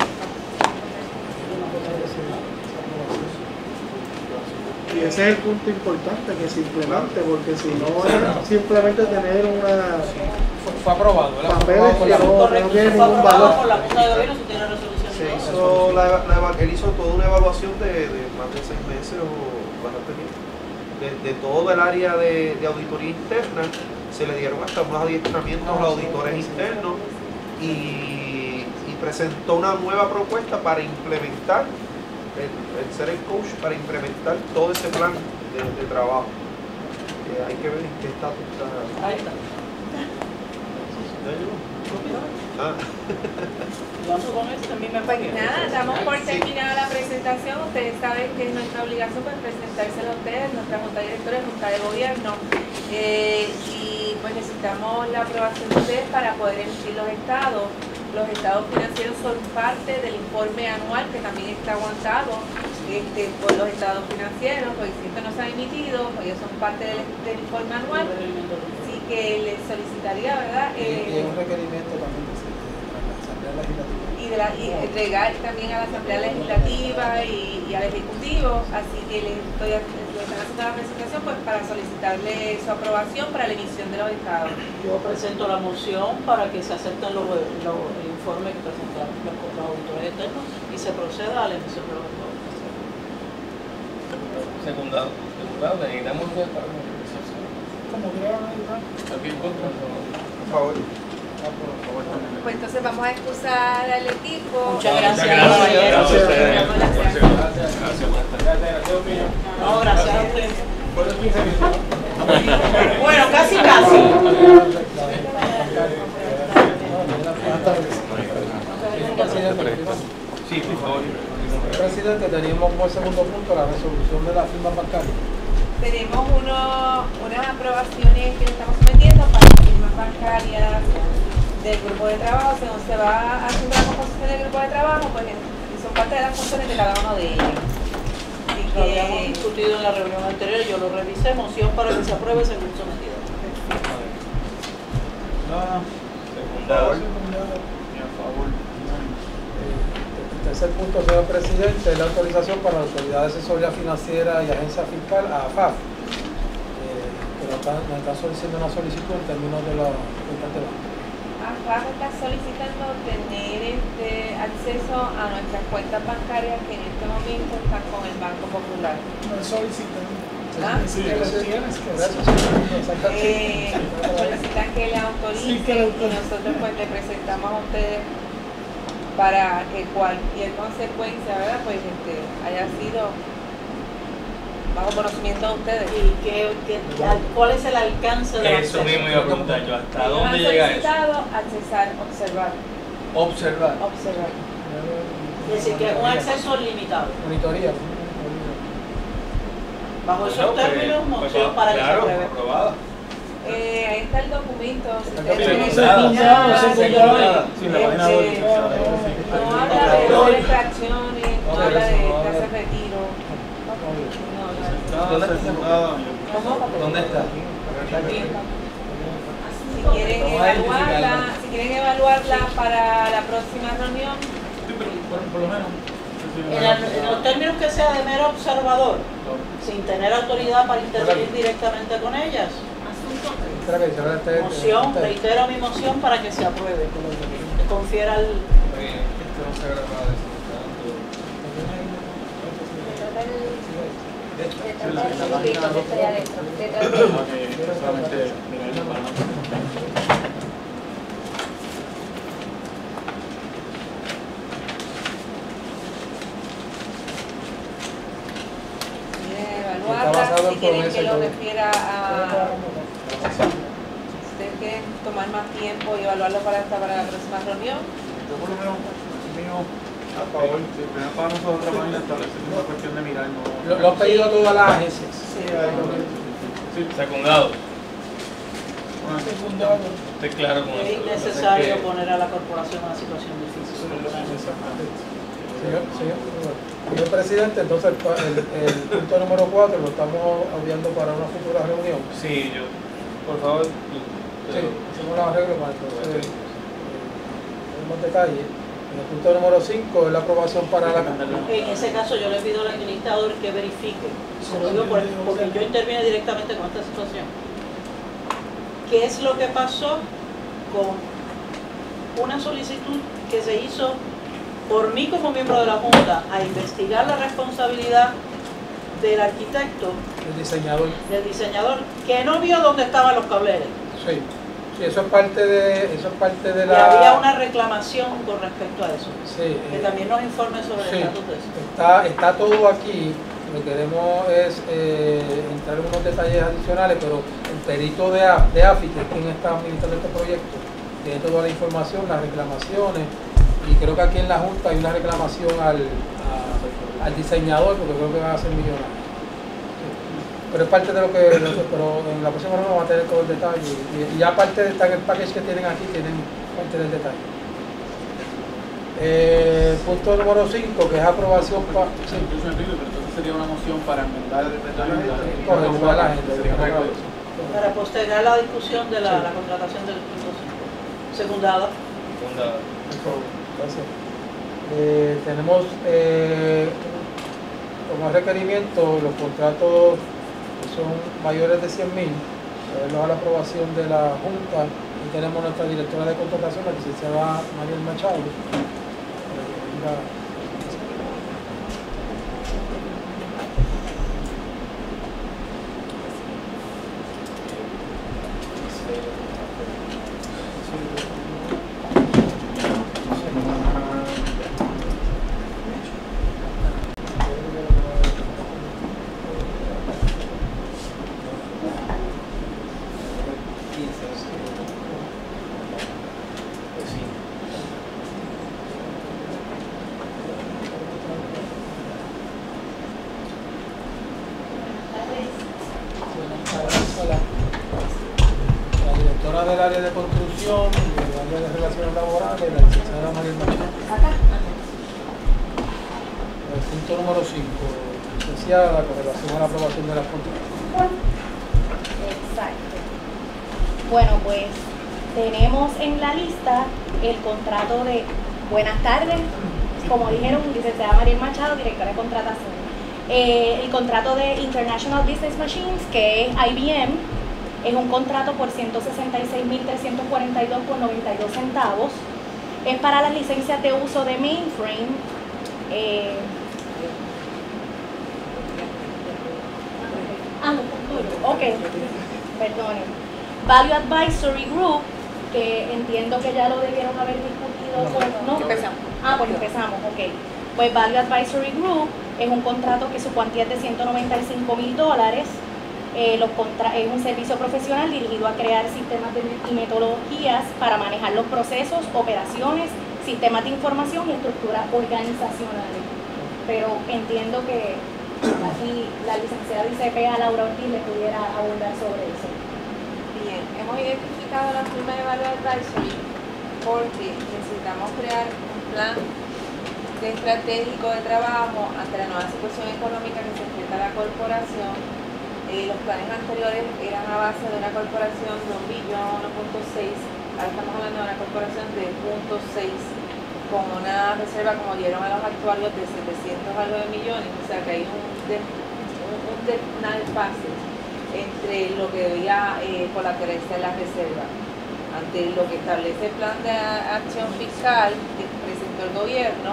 Y ese es el punto importante, que se implemente, porque si no es simplemente tener una Fue, fue aprobado, ¿verdad? Fue papeles aprobado por que la no, Junta. que no tienen Fue ningún aprobado valor. por la Junta de Gobierno, si tiene resolución. Se y todo. hizo la, la eva- él hizo toda una evaluación de, de más de seis meses o bastante tiempo. De, de todo el área de, de auditoría interna, se le dieron hasta unos adiestramientos a los auditores internos y, y presentó una nueva propuesta para implementar, el, el ser el coach, para implementar todo ese plan de, de trabajo. Eh, hay que ver en qué estatus está. Ahí está. ¿Ya llegó? Ah. Yo ando con eso, también me pues apagué. nada, damos por Sí. terminada la presentación. Ustedes saben que es nuestra obligación pues, presentárselo a ustedes, nuestra Junta de Directores, Junta de Gobierno. Eh, y pues necesitamos la aprobación de ustedes para poder emitir los estados. Los estados financieros son parte del informe anual que también está aguantado este, por los estados financieros, porque si estos no se han emitido, pues ellos son parte del, del informe anual. Así que les solicitaría, ¿verdad? Y, y Eh, un requerimiento también de, de la Asamblea Legislativa. Y, de la, y entregar también a la Asamblea Legislativa y, y al Ejecutivo, así que les estoy le están haciendo la presentación pues para solicitarle su aprobación para la emisión de los estados. Yo presento la moción para que se acepten los, los, el informe que presentaron los, los auditores externos y se proceda a la emisión de los estados. Secundado. Secundado, necesitamos un para la Como quieran, aquí en contra. Por favor. Pues entonces vamos a excusar al equipo. Muchas gracias. Gracias. Gracias. Gracias. No, gracias a usted. Bueno, casi casi. Sí, por favor. Presidente, teníamos como segundo punto la resolución de la firma bancaria. Tenemos uno, unas aprobaciones que le estamos sometiendo para las firmas bancarias del grupo de trabajo. Según se va haciendo la composición del grupo de trabajo, pues son parte de las funciones de cada uno de ellos. Así Lo habíamos que discutido en la reunión anterior, yo lo revisé, moción para que se apruebe según sometido. Secundado. Por favor. El tercer punto, señor presidente, es la autorización para la Autoridad de Asesoría Financiera y Agencia Fiscal, a A F A F, eh, que nos están, nos están solicitando una solicitud en términos de la cuentas de banco. A F A F está solicitando tener este acceso a nuestras cuentas bancarias que en este momento están con el Banco Popular. No solicitan. ¿Ah? Sí, lo tienes que hacer. Eh, solicitan que le autoricen Sí, que le y nosotros pues le presentamos a ustedes para que cualquier consecuencia, ¿verdad? Pues este, haya sido bajo conocimiento de ustedes. ¿Y qué, qué, cuál es el alcance de la Eso mismo iba a preguntar yo. ¿Hasta Ellos dónde han llega eso? solicitado accesar, observar, Observar. observar. Es decir, que es un acceso limitado. Monitoría. Bajo Pues esos no, pues, términos, pues, moción para que se claro, apruebe. aprobada. Eh, ahí está el documento. Si Está ustedes bien, tienen- secundado, Ah, secundado. Sí, la página este, web. no habla de hacer extracciones, no No, habla de, eso no de habla. hacer retiro. No, no, ¿Dónde está? ¿Cómo? ¿Dónde está? Si quieren Vamos a evaluarla, identificarla. si quieren evaluarla para la próxima reunión, Sí, pero por, por lo menos. En, el- en los términos que sea de mero observador, sin tener autoridad para intervenir directamente con ellas. Espera que se vea este- Moción, este- reitero mi moción para que se apruebe. Que confiera el. Esto no se ha grabado. Solamente mirarlo para no. quieren Está evaluarla, basado si en quieren promesa que y lo todo. refiera a... Si ustedes quieren tomar más tiempo y evaluarlo para, hasta para la próxima reunión. Yo por lo menos mío a favor, si primero para nosotros otra página establecer una cuestión de mirar, no. Lo, lo han pedido a todas las agencias. Sí. Sí, Secundado. secundario. Estoy claro con Es eso. innecesario poner a la corporación en una situación difícil. Señor, señor, señor presidente, entonces el, el- el punto número cuatro lo estamos obviando para una futura reunión. Sí, yo. Por favor. Sí, hacemos los arreglos para entonces eh, más detalles. El punto número cinco es la aprobación para la... En ese caso yo le pido al administrador que verifique, se lo digo por- porque yo intervine directamente con esta situación, qué es lo que pasó con una solicitud que se hizo por mí como miembro de la Junta a investigar la responsabilidad del arquitecto, El diseñador. del diseñador, que no vio dónde estaban los cableres. Sí, sí, eso es parte de, eso es parte de Y la... había una reclamación con respecto a eso. Sí, Que eh, también nos informe sobre el sí. estatus de eso. Está, está todo aquí. Lo que queremos es eh, entrar en unos detalles adicionales, pero el perito de, A- de AFI, que es quien está administrando este proyecto, tiene toda la información, las reclamaciones, y creo que aquí en la Junta hay una reclamación al, a- al diseñador, porque creo que va a ser millonario. Sí. Pero es parte de lo que, lo que- pero en la próxima reunión vamos a tener todo el detalle, y, y aparte de estar en el package que tienen aquí, tienen parte del detalle. Eh, punto número cinco, que es aprobación para... Sí. Incluso en Río, pero entonces sería una moción para enmendar el reglamento. Con el lugar a la gente. Sería correcto. Para postergar la discusión de la, la contratación del punto cinco. Secundada. Secundado. Gracias. Eh, tenemos eh, como requerimiento los contratos que son mayores de cien mil, a la aprobación de la Junta. Y tenemos nuestra directora de contratación, la licenciada Mariel Machado. Del área de construcción y del área de relaciones laborales, la licenciada Mariel Machado. El punto número cinco, licenciada, con relación a la aprobación de las contrataciones. Exacto. Bueno, pues tenemos en la lista el contrato de, buenas tardes, como dijeron, licenciada Mariel Machado, directora de contratación. Eh, el contrato de International Business Machines, que es I B M, es un contrato por ciento sesenta y seis mil trescientos cuarenta y dos con noventa y dos centavos. Es para las licencias de uso de mainframe. Eh, ah, no, ok, perdonen. Value Advisory Group, que entiendo que ya lo debieron haber discutido. Con, ¿no? Empezamos. Ah, pues empezamos, ok. Pues Value Advisory Group es un contrato que su cuantía es de ciento noventa y cinco mil dólares. Eh, los contra es un servicio profesional dirigido a crear sistemas de, y metodologías para manejar los procesos, operaciones, sistemas de información y estructuras organizacionales. Pero entiendo que aquí la licenciada I C P A Laura Ortiz le pudiera abundar sobre eso. Bien, hemos identificado la firma de Value Advisory porque necesitamos crear un plan de estratégico de trabajo ante la nueva situación económica que se enfrenta la corporación. Eh, los planes anteriores eran a base de una corporación de un billón, uno punto seis, ahora estamos hablando de una corporación de punto seis, con una reserva, como dieron a los actuarios, de setecientos algo de millones, o sea que hay un, de, un, un de, una desfase entre lo que debía eh, colateralizar la reserva, ante lo que establece el plan de acción fiscal que presentó el gobierno.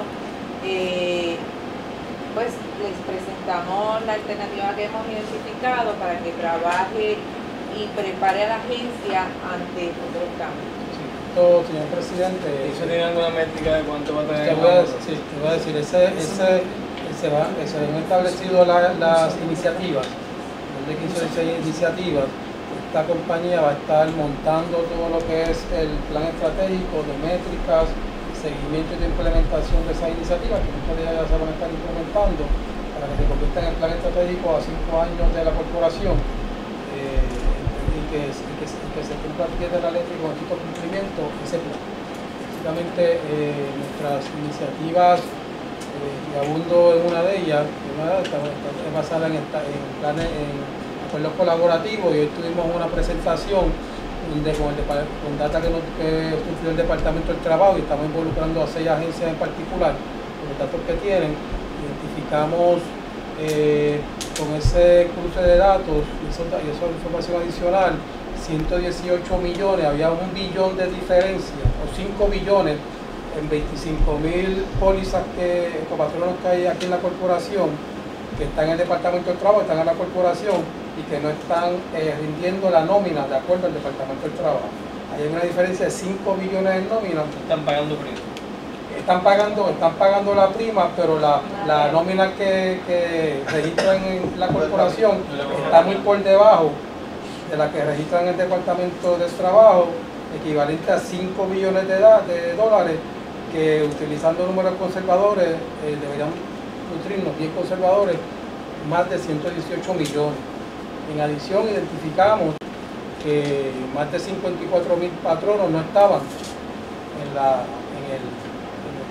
eh, pues les presentamos la alternativa que hemos identificado para que trabaje y prepare a la agencia ante futuros cambios. Sí, señor presidente. ¿Eso tiene alguna métrica de cuánto va a tener? Te voy a, sí, te voy a decir, ese, ese, se, va, se han establecido la, las iniciativas, desde que hizo esas iniciativas, esta compañía va a estar montando todo lo que es el plan estratégico de métricas, seguimiento y de implementación de esas iniciativas que muchas de ellas ya se van a estar implementando para que se convierta en el plan estratégico a cinco años de la corporación eh, y, que, y, que, y que se cumpla a pie de la letra y con estricto cumplimiento ese plan. Básicamente eh, nuestras iniciativas, eh, y abundo en una de ellas, una está, está basada en, esta, en planes, en acuerdos colaborativos, y hoy tuvimos una presentación de, con, el, con data que, nos, que sufrió el Departamento del Trabajo, y estamos involucrando a seis agencias en particular, con los datos que tienen. Identificamos eh, con ese cruce de datos y esa, y esa información adicional ciento dieciocho millones, había un billón de diferencia, o cinco billones en veinticinco mil pólizas que compatriotas que hay aquí en la corporación, que están en el Departamento del Trabajo, están en la corporación y que no están eh, rindiendo la nómina de acuerdo al Departamento del Trabajo. Hay una diferencia de cinco billones en nómina. Están pagando prima. Están pagando, están pagando la prima, pero la, la nómina que, que registran en la corporación está muy por debajo de la que registran en el Departamento del Trabajo, equivalente a cinco billones de, de dólares, que utilizando números conservadores eh, deberían nutrirnos bien conservadores, más de ciento dieciocho millones. En adición, identificamos que más de cincuenta y cuatro mil patronos no estaban en la, en, el, en, el,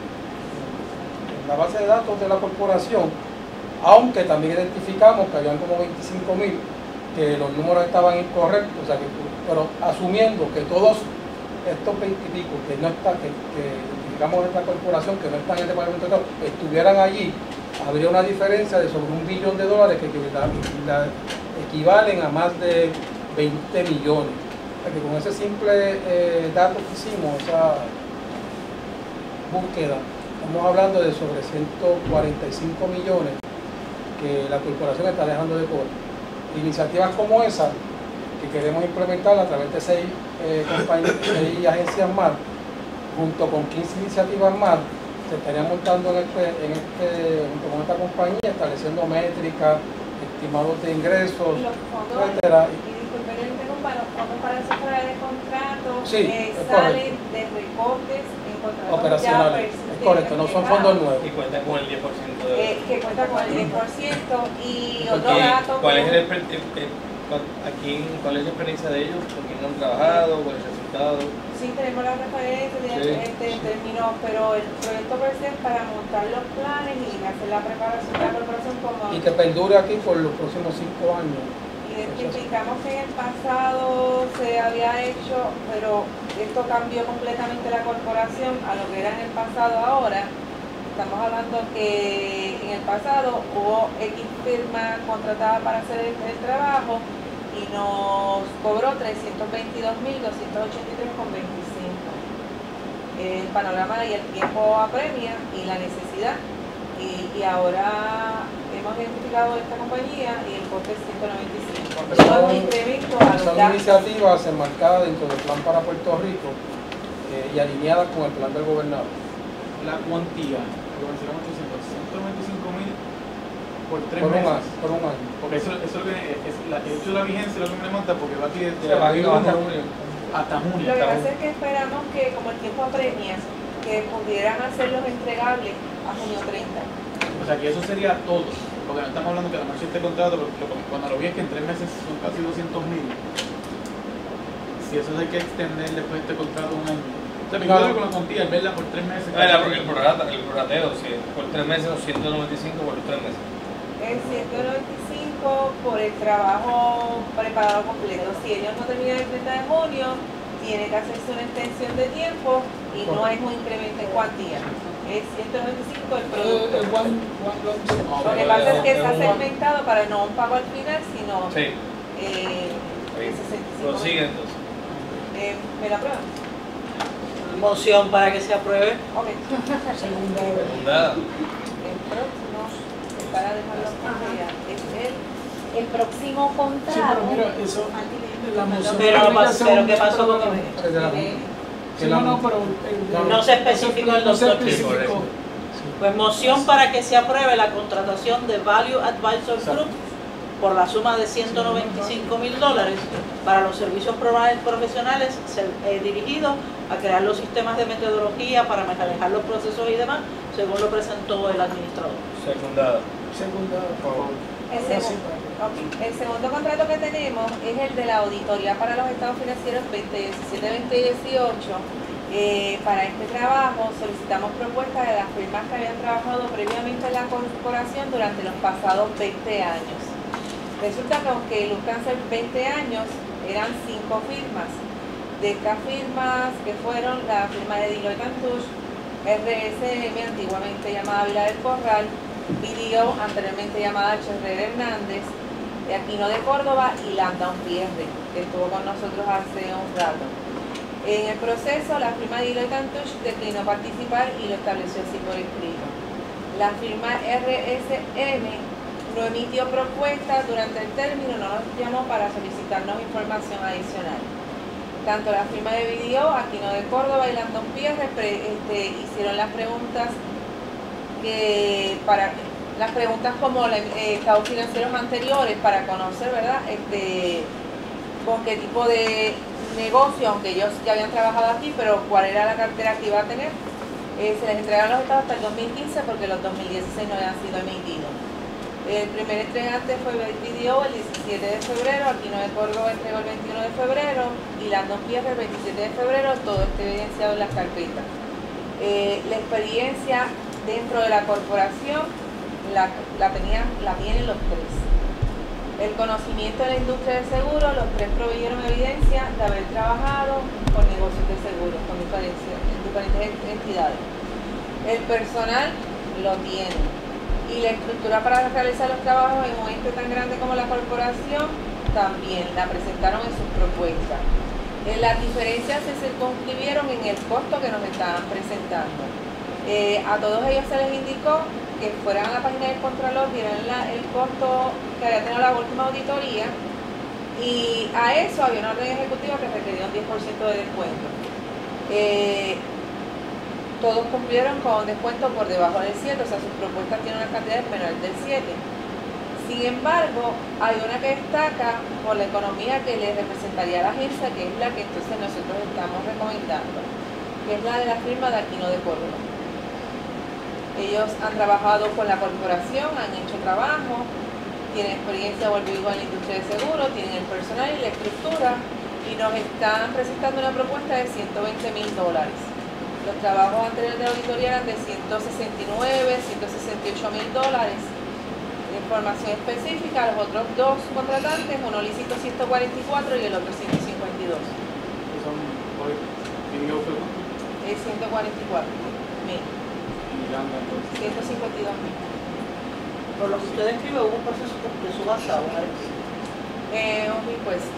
en la base de datos de la corporación, aunque también identificamos que habían como veinticinco mil, que los números estaban incorrectos, o sea que, pero asumiendo que todos estos veinte y pico que no están, que, que digamos, esta corporación que no está en el Departamento de Estado, estuvieran allí, habría una diferencia de sobre un billón de dólares que equivalen a más de veinte millones. O sea que con ese simple eh, dato que hicimos, esa búsqueda, estamos hablando de sobre ciento cuarenta y cinco millones que la corporación está dejando de cobrar. Iniciativas como esa, que queremos implementar a través de seis, eh, compañías, seis agencias más, junto con quince iniciativas más, se estarían montando en este, en este, junto con esta compañía, estableciendo métricas, estimados de ingresos, los fondos, etcétera. y disculpen el interrumpa, los fondos para esos de contratos Sí, eh, es salen de recortes en contratos operacionales, ya es correcto, no son fondos nuevos. Y cuenta con el diez por ciento de... eh, que cuenta con el diez por ciento y otro Porque, dato. ¿cuál es que- el, exper- eh, eh, aquí, ¿cuál es la experiencia de ellos? ¿Con quién han trabajado? ¿Cuál es el resultado? Sí, tenemos las referencias de Sí. este término, pero el proyecto per se es para montar los planes y hacer la preparación de la corporación como Y que perdure aquí por los próximos cinco años. identificamos que en el pasado se había hecho, pero esto cambió completamente la corporación a lo que era en el pasado ahora. Estamos hablando que en el pasado hubo X firma contratada para hacer el, el trabajo y nos cobró trescientos veintidós mil doscientos ochenta y tres con veinticinco. El panorama y el tiempo apremia y la necesidad, y, y ahora hemos identificado esta compañía y el coste es ciento noventa y cinco. Pero es un incremento a los Son gastos. iniciativas enmarcadas dentro del plan para Puerto Rico eh, y alineadas con el plan del gobernador. La cuantía, lo que mencionamos ochocientos, ciento noventa y cinco mil por tres Por un meses. año, por un año. Porque eso, eso es lo que es la, el hecho de la vigencia, lo que me mata, porque va aquí desde Se va aquí abril hasta uno junio. hasta junio. Lo que hasta pasa junio. es que esperamos que, como el tiempo apremia, que pudieran hacerlos entregables a junio treinta. O sea que eso sería todo. Porque no estamos hablando que la marcha este contrato, pero lo- cuando lo vi es que en tres meses son casi doscientos mil. Si eso hay que extender después de este contrato un año. O sea, me Claro. quedo con la cuantía, el verla por tres meses. Ah, la- el, prorata, el prorrateo, si es por tres meses o ciento noventa y cinco por los tres meses. Es ciento noventa y cinco por el trabajo preparado completo. Si ellos no terminan el treinta de junio, tiene que hacerse una extensión de tiempo y no es un incremento en cuantía. Es ciento noventa y cinco el producto. Eh, eh, one- one lump sum. Lo que pasa es que es está un- segmentado para no un pago al final, sino Sí. eh, Ahí. sesenta y cinco. Prosigue entonces. Eh, ¿Me la prueban? Moción para que se apruebe. Ok. Segunda. El próximo, para dejarlo ya, es el El próximo Sí, contrato. pero mira, eso, la moción Pero, tiene que pas- hacer pero un- ¿qué pasó con el- Desde la- Sí, no, no, pero eh, No se especificó el no se doctor. especificó. Pues moción para que se apruebe la contratación de Value Advisor Group por la suma de ciento noventa y cinco mil dólares para los servicios proba- profesionales ser- eh, dirigidos a crear los sistemas de metodología para manejar los procesos y demás, según lo presentó el administrador. Secundada. Segunda, por favor. El, Ahora sí, segundo, ok. El segundo contrato que tenemos es el de la auditoría para los estados financieros veinte diecisiete veinte dieciocho. Eh, para este trabajo solicitamos propuestas de las firmas que habían trabajado previamente en la corporación durante los pasados veinte años. Resulta que aunque luzcan ser veinte años, eran cinco firmas. De estas firmas que fueron la firma de Deloitte and Touche, R S M, antiguamente llamada Vila del Corral, B D O, anteriormente llamada Cherrer Hernández, de Aquino de Córdoba y Landon Pierre, que estuvo con nosotros hace un rato. En el proceso, la firma de Deloitte and Touche declinó participar y lo estableció así por escrito. La firma R S M no emitió propuestas durante el término, no nos llamó para solicitarnos información adicional. Tanto la firma de B D O, Aquino de Córdoba y Landon Pierre pre- este, hicieron las preguntas que para las preguntas como los eh, estados financieros anteriores para conocer, ¿verdad? Este, con qué tipo de negocio, aunque ellos ya habían trabajado aquí, pero cuál era la cartera que iba a tener. Eh, se les entregaron los estados hasta el dos mil quince porque los dos mil dieciséis no habían sido emitidos. El primer entregante fue B D O el diecisiete de febrero, Aquino de Córdoba entregó el veintiuno de febrero y Landon Pierre el veintisiete de febrero, todo está evidenciado en las carpetas. Eh, la experiencia dentro de la corporación la, la, tenían, la tienen los tres. El conocimiento de la industria del seguro, los tres proveyeron evidencia de haber trabajado con negocios de seguros, con diferentes, diferentes entidades. El personal lo tiene y la estructura para realizar los trabajos en un ente tan grande como la corporación también la presentaron en sus propuestas. Eh, las diferencias se circunscribieron en el costo que nos estaban presentando. Eh, a todos ellos se les indicó que fueran a la página del Contralor, vieran la, el costo que había tenido la última auditoría, y a eso había una orden ejecutiva que requería un diez por ciento de descuento. Eh, todos cumplieron con un descuento por debajo del siete, o sea, sus propuestas tienen una cantidad menor del siete. Sin embargo, hay una que destaca por la economía que le representaría a la agencia, que es la que entonces nosotros estamos recomendando, que es la de la firma de Aquino de Córdoba. Ellos han trabajado con la corporación, han hecho trabajo, tienen experiencia, vuelvo digo, en la industria de seguros, tienen el personal y la estructura, y nos están presentando una propuesta de ciento veinte mil dólares. Los trabajos anteriores de la auditoría eran de ciento sesenta y nueve, ciento sesenta y ocho mil dólares. Información específica, los otros dos contratantes, uno licitó ciento cuarenta y cuatro y el otro ciento cincuenta y dos. Son hoy, ¿quién fue? Es ciento cuarenta y cuatro mil. ciento cincuenta y dos mil. Por lo que usted describe, hubo un proceso de subasta, ¿verdad? Eh, un request.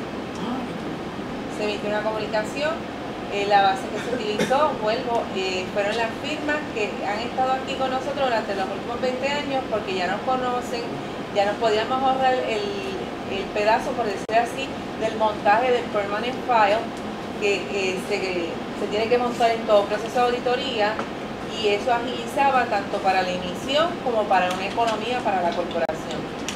Se emitió una comunicación. Eh, la base que se utilizó, vuelvo, eh, fueron las firmas que han estado aquí con nosotros durante los últimos veinte años porque ya nos conocen, ya nos podíamos ahorrar el, el pedazo, por decir así, del montaje del permanent file que eh, se, se tiene que montar en todo proceso de auditoría, y eso agilizaba tanto para la emisión como para una economía para la corporación.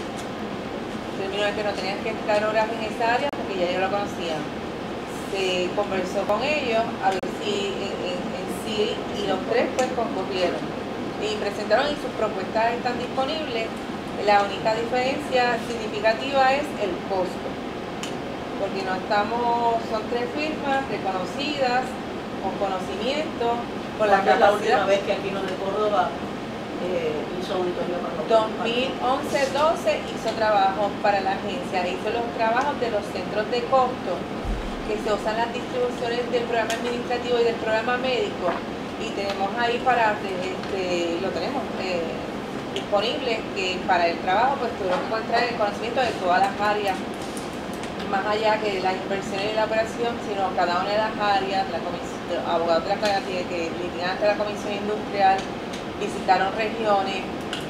En términos de que no tenían que estar horas en esa área porque ya ellos lo conocían. Se conversó con ellos a ver si en, en, en sí, y los tres pues concurrieron y presentaron, y sus propuestas están disponibles. La única diferencia significativa es el costo, porque no estamos, son tres firmas reconocidas, con conocimiento, con la la capacidad. última vez que Aquino de Córdoba eh, hizo auditoría para dos mil once doce hizo trabajos para la agencia, hizo los trabajos de los centros de costo que se usan las distribuciones del programa administrativo y del programa médico, y tenemos ahí para, este, lo tenemos eh, disponible, que para el trabajo pues tuvieron que encontrar el conocimiento de todas las áreas, más allá que las inversiones y la operación, sino cada una de las áreas. La comisión, los abogados de la carrera tienen que litigar ante la Comisión Industrial, visitaron regiones.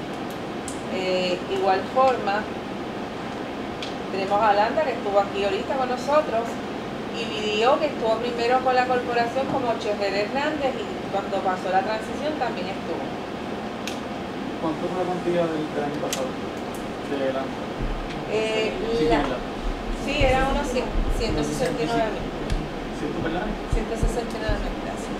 Eh, igual forma, tenemos a Alanda, que estuvo aquí ahorita con nosotros, y Vidio, que estuvo primero con la corporación como Chefer Hernández, y cuando pasó la transición también estuvo. ¿Cuánto fue la cuantía del, del año pasado? De la, eh, sí, la, la, sí, eran unos ciento sesenta y nueve mil. ¿Ciento, verdad? ciento sesenta y nueve mil, gracias.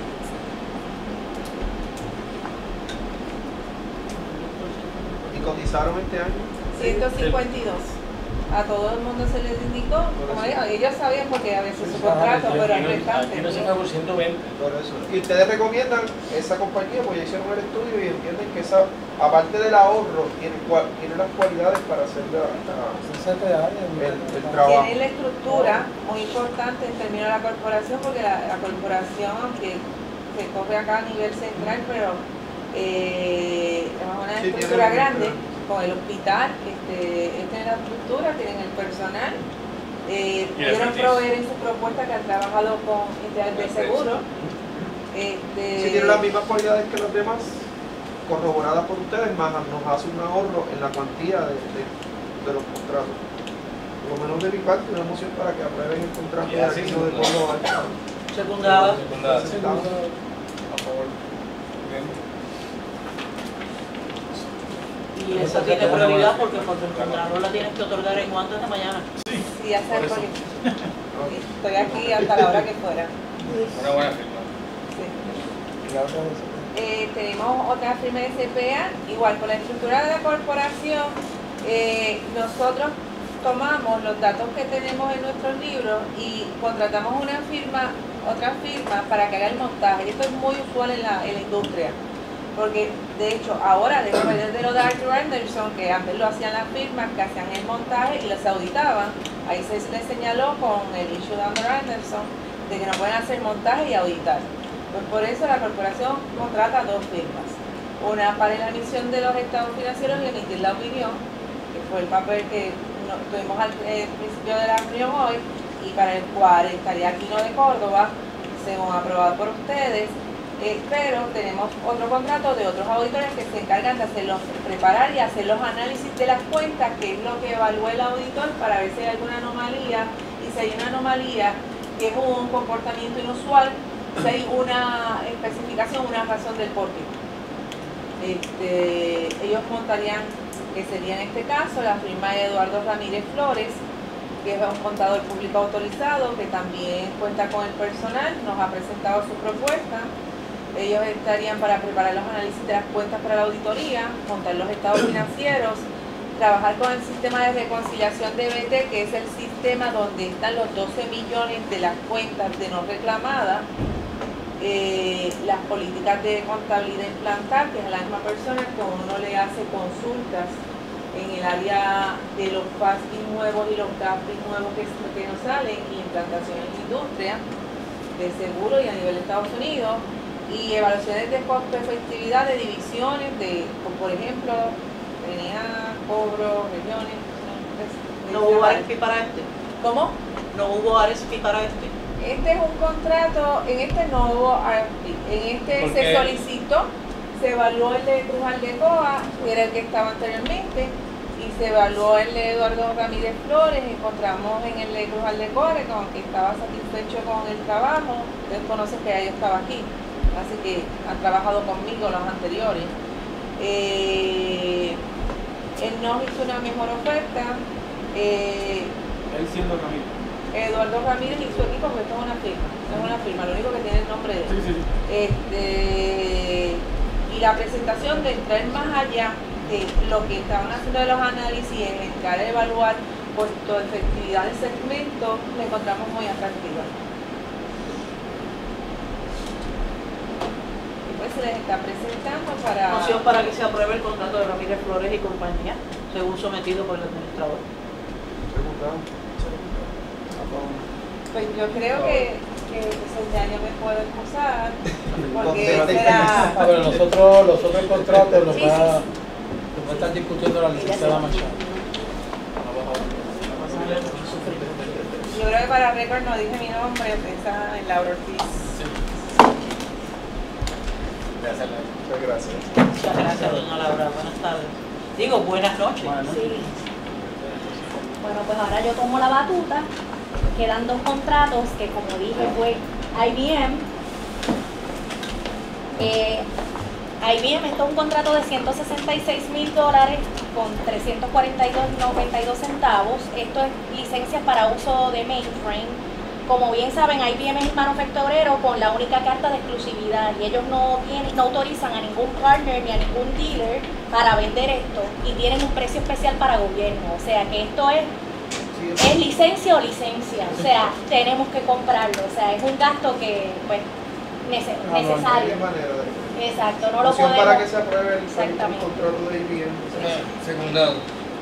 ¿Y cotizaron este año? ciento cincuenta y dos. A todo el mundo se les indicó, como digo, ellos sabían porque a veces su contrato, pero al restante. Aquí no se fue por ciento veinte. Por eso. Y ustedes recomiendan esa compañía, pues ya hicieron el estudio y entienden que esa, aparte del ahorro, tiene, tiene las cualidades para hacer la, la, el, el trabajo. Tiene la estructura muy importante en términos de la corporación, porque la, la corporación, aunque se corre acá a nivel central, pero eh, es una Sí, estructura tiene grande. estructura. Con el hospital, este, este tienen la estructura, tienen el personal, eh, pudieron proveer en su propuesta que han trabajado con entidades de seguro. Este, Si tiene las mismas cualidades que los demás, corroboradas por ustedes, más nos hace un ahorro en la cuantía de, de, de los contratos. Por lo menos de mi parte, una moción para que aprueben el contrato de Aquino de Córdoba. Secundada. Secundada. A favor. Bien. Y esa tiene prioridad porque porque el contrato la tienes que otorgar en cuanto de mañana. Sí, ya sabes por qué. Estoy aquí hasta la hora que fuera. Una buena firma. Sí. Eh, tenemos otra firma de C P A, igual con la estructura de la corporación. Eh, nosotros tomamos los datos que tenemos en nuestros libros y contratamos una firma, otra firma para que haga el montaje. Esto es muy usual en la, en la industria. Porque de hecho ahora después de lo de Arthur Anderson, que antes lo hacían las firmas que hacían el montaje y los auditaban, ahí se les señaló con el issue de Arthur Anderson de que no pueden hacer montaje y auditar. Pues por eso la corporación contrata dos firmas. Una para la emisión de los estados financieros y emitir la opinión, que fue el papel que no, tuvimos al eh, principio de la reunión hoy, y para el cual estaría Aquino de Córdoba, según aprobado por ustedes. Eh, pero tenemos otro contrato de otros auditores que se encargan de hacerlos, preparar y hacer los análisis de las cuentas, que es lo que evalúa el auditor para ver si hay alguna anomalía, y si hay una anomalía que es un comportamiento inusual, si hay una especificación, una razón del porqué. Este, ellos montarían, que sería en este caso la firma de Eduardo Ramírez Flores, que es un contador público autorizado, que también cuenta con el personal, nos ha presentado su propuesta. Ellos estarían para preparar los análisis de las cuentas para la auditoría, montar los estados financieros, trabajar con el sistema de reconciliación de B T, que es el sistema donde están los doce millones de las cuentas de no reclamadas, eh, las políticas de contabilidad implantar, que es la misma persona que uno le hace consultas en el área de los F A S B I nuevos y los G A F B I nuevos que, que nos salen, y implantación en la industria de seguro y a nivel de Estados Unidos, y evaluaciones de costo efectividad de divisiones de, por ejemplo, N A, cobro, regiones. ¿No hubo R F P para este? ¿Cómo? ¿No hubo R F P para este? Este es un contrato, en este no hubo R F P, en este se solicitó, se evaluó el de Cruz Aldecoa, que era el que estaba anteriormente, y se evaluó el de Eduardo Ramírez Flores. Encontramos en el de Cruz Aldecoa que estaba satisfecho con el trabajo. Ustedes conocen que ya yo estaba aquí, así que han trabajado conmigo los anteriores. Eh, él nos hizo una mejor oferta. Eh, él siendo Ramírez. Eduardo Ramírez y su equipo, porque esto es una firma, es una firma, lo único que tiene el nombre de él. Sí, sí, sí. Este, y la presentación de entrar más allá de lo que estaban haciendo de los análisis, en entrar a evaluar costo efectividad del segmento, la encontramos muy atractiva. Se les está presentando para... Moción para que se apruebe el contrato de Ramírez Flores y compañía, según sometido por el administrador. Pues yo creo que, que Señaño me puede excusar, porque será... Ah, pero nosotros, los otros contratos los sí, va, sí, sí. los va a estar discutiendo la licenciada Machado. Yo creo que para récord no dije mi nombre, esa es Laura Ortiz. Muchas gracias. Muchas gracias, doña Laura. Buenas tardes. Digo, buenas noches. Sí. Bueno, pues ahora yo tomo la batuta. Quedan dos contratos que, como dije, fue I B M. Eh, I B M, esto es un contrato de ciento sesenta y seis mil dólares con trescientos cuarenta y dos noventa y dos centavos. Esto es licencias para uso de mainframe. Como bien saben, I B M es el manufacturero con la única carta de exclusividad, y ellos no, tienen, no autorizan a ningún partner ni a ningún dealer para vender esto, y tienen un precio especial para gobierno. O sea que esto es, es licencia o licencia, o sea, tenemos que comprarlo. O sea, es un gasto que, pues, nece necesario. Exacto, no lo podemos. Para que se apruebe el, Exactamente. el contrato de I B M. Secundado.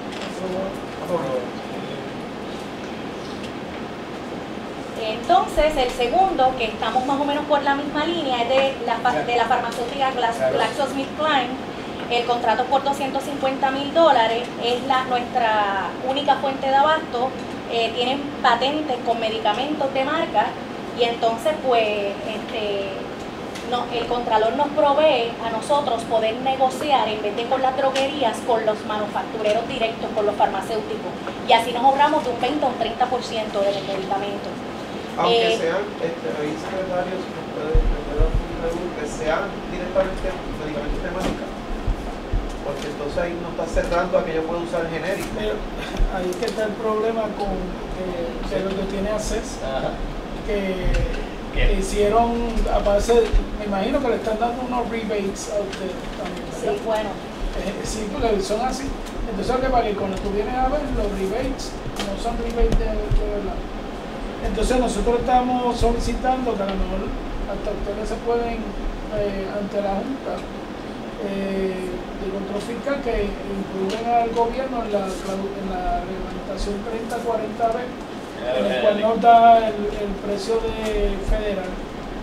Entonces, el segundo, que estamos más o menos por la misma línea, es de la, de la farmacéutica GlaxoSmithKline. El contrato por doscientos cincuenta mil dólares es la, nuestra única fuente de abasto. Eh, tienen patentes con medicamentos de marca, y entonces, pues, este, no, el Contralor nos provee a nosotros poder negociar, en vez de con las droguerías, con los manufactureros directos, con los farmacéuticos. Y así nos ahorramos de un veinte a un treinta por ciento de los medicamentos. Aunque eh, sean, este, ahí secretarios, que sean directamente medicamentos de marca, porque entonces ahí no está cerrando a que yo pueda usar genérico. Pero ahí es que está el problema con eh, de lo que tiene acceso, que, que hicieron, aparece, me imagino que le están dando unos rebates a usted también, ¿verdad? Sí, bueno. Eh, sí, porque son así. Entonces, ¿qué pasa? Que cuando tú vienes a ver, los rebates no son rebates de, de verdad. Entonces nosotros estamos solicitando que a lo mejor hasta ustedes se pueden, eh, ante la Junta eh, de Control Fiscal, que incluyen al gobierno en la, en la reglamentación treinta cuarenta B, en el cual nos da el, el precio de federal.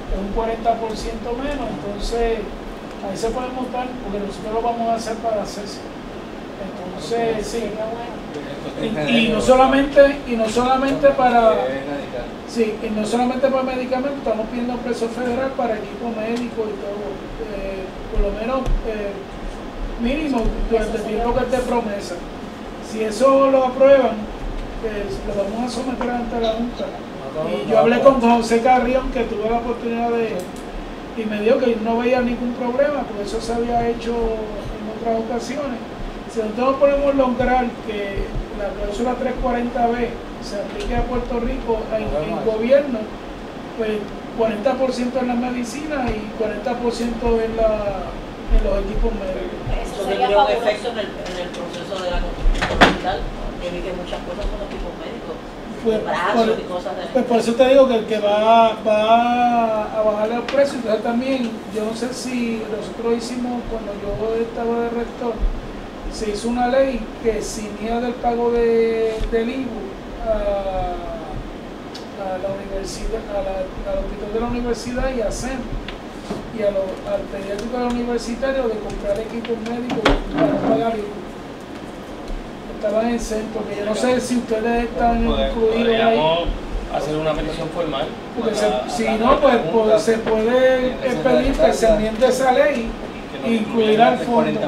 es un cuarenta por ciento menos, entonces ahí se puede montar, porque nosotros lo vamos a hacer para acceso. Entonces, sí. Y, y no solamente, y no solamente para sí, y no solamente para medicamentos, estamos pidiendo precio federal para equipo médico y todo. Eh, por lo menos eh, mínimo durante el tiempo que esté promesa. Si eso lo aprueban, pues lo vamos a someter ante la Junta. Y yo hablé con José Carrión, que tuve la oportunidad de, y me dijo que no veía ningún problema, porque eso se había hecho en otras ocasiones. Si nosotros podemos lograr que la cláusula trescientos cuarenta B se aplique a Puerto Rico en, en gobierno, pues cuarenta por ciento en la medicina y cuarenta por ciento en, la, en los equipos médicos. Eso tendría un efecto en el, en el proceso de la construcción hospital, que vi que muchas cosas son equipos médicos. Pues, brazos por, y cosas de pues por eso te digo que el que va, va a bajarle el precio. Entonces también, yo no sé si nosotros hicimos, cuando yo estaba de rector, se hizo una ley que eximía del pago de, del I V U a, a la universidad, a la, al hospital de la universidad y a S E M y a lo, al pediátrico universitario de comprar equipos médicos para pagar I V U. Estaban en C E M, porque yo no sé si ustedes están incluidos ahí. Hacer una petición formal. Porque se, si no, pues, pues se puede pedir que se enmiende esa ley e incluir al fondo.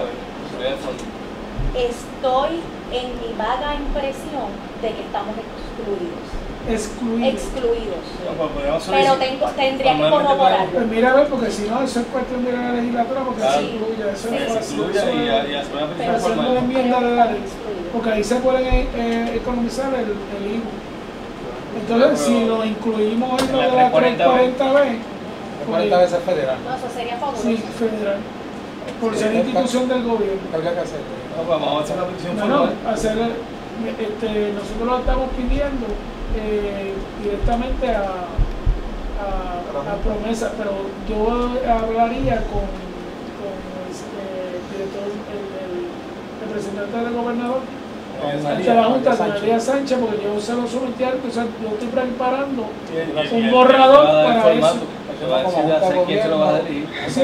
Estoy en mi vaga impresión de que estamos excluidos. Excluidos. Excluidos. No, pues pero tengo, tendría que corroborar. Pues mira a ver, porque si no, eso es cuestión de la legislatura, porque claro. se incluye. Eso sí, es se incluye y, y hacer una petición formal. Una enmienda de la ley. Porque ahí se puede eh, economizar el, el I V U. Entonces, pero, si lo incluimos en lo de la trescientos cuarenta B, cuarenta B es federal. No, eso sería fabuloso. Sí, federal. Por ser institución del gobierno. Habría que hacerlo. No, pues vamos a hacer una petición no, formal. No, hacer, este, nosotros lo estamos pidiendo eh, directamente a, a, a promesa, pero yo hablaría con, con el director, el, el representante del gobernador, ante la Junta, con María Sánchez, porque yo se lo sometí a él, o sea, yo estoy preparando y, y, un y, borrador y para formato, eso. Se va a decir a quién se lo va a decir. Sí.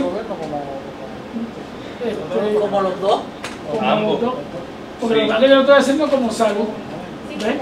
Este, como los dos. Como ambos. los dos. Porque sí. lo que yo lo estoy haciendo como salud. ¿Ves?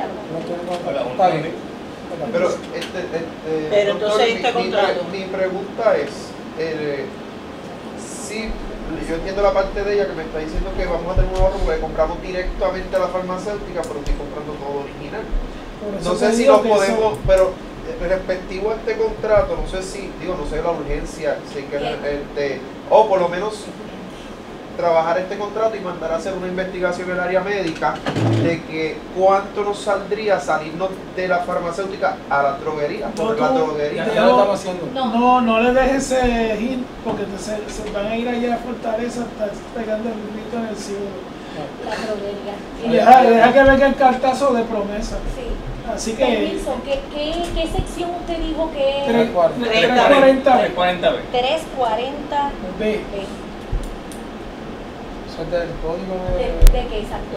Pero, este, este, Pero doctor, entonces este mi, contrato. Mi, mi pregunta es, eh, si yo entiendo la parte de ella que me está diciendo que vamos a tener un ahorro porque compramos directamente a la farmacéutica, pero estoy comprando todo original. No sé si lo podemos, pero respectivo a este contrato, no sé si, digo, no sé la urgencia, si que este, o por lo menos trabajar este contrato y mandar a hacer una investigación en el área médica de que cuánto nos saldría salirnos de la farmacéutica a la droguería, por la droguería. Ya lo estamos haciendo. No, no, no le dejes ese hint porque te, se, se van a ir allá a Fortaleza hasta pegando el grito en el cielo. La droguería. Y deja, deja que venga el cartazo de promesa. Sí. Así que. Permiso, ¿qué, qué, ¿qué sección usted dijo que tres cuarenta B. tres cuarenta B. Eso es del código de. ¿De, de qué exacto?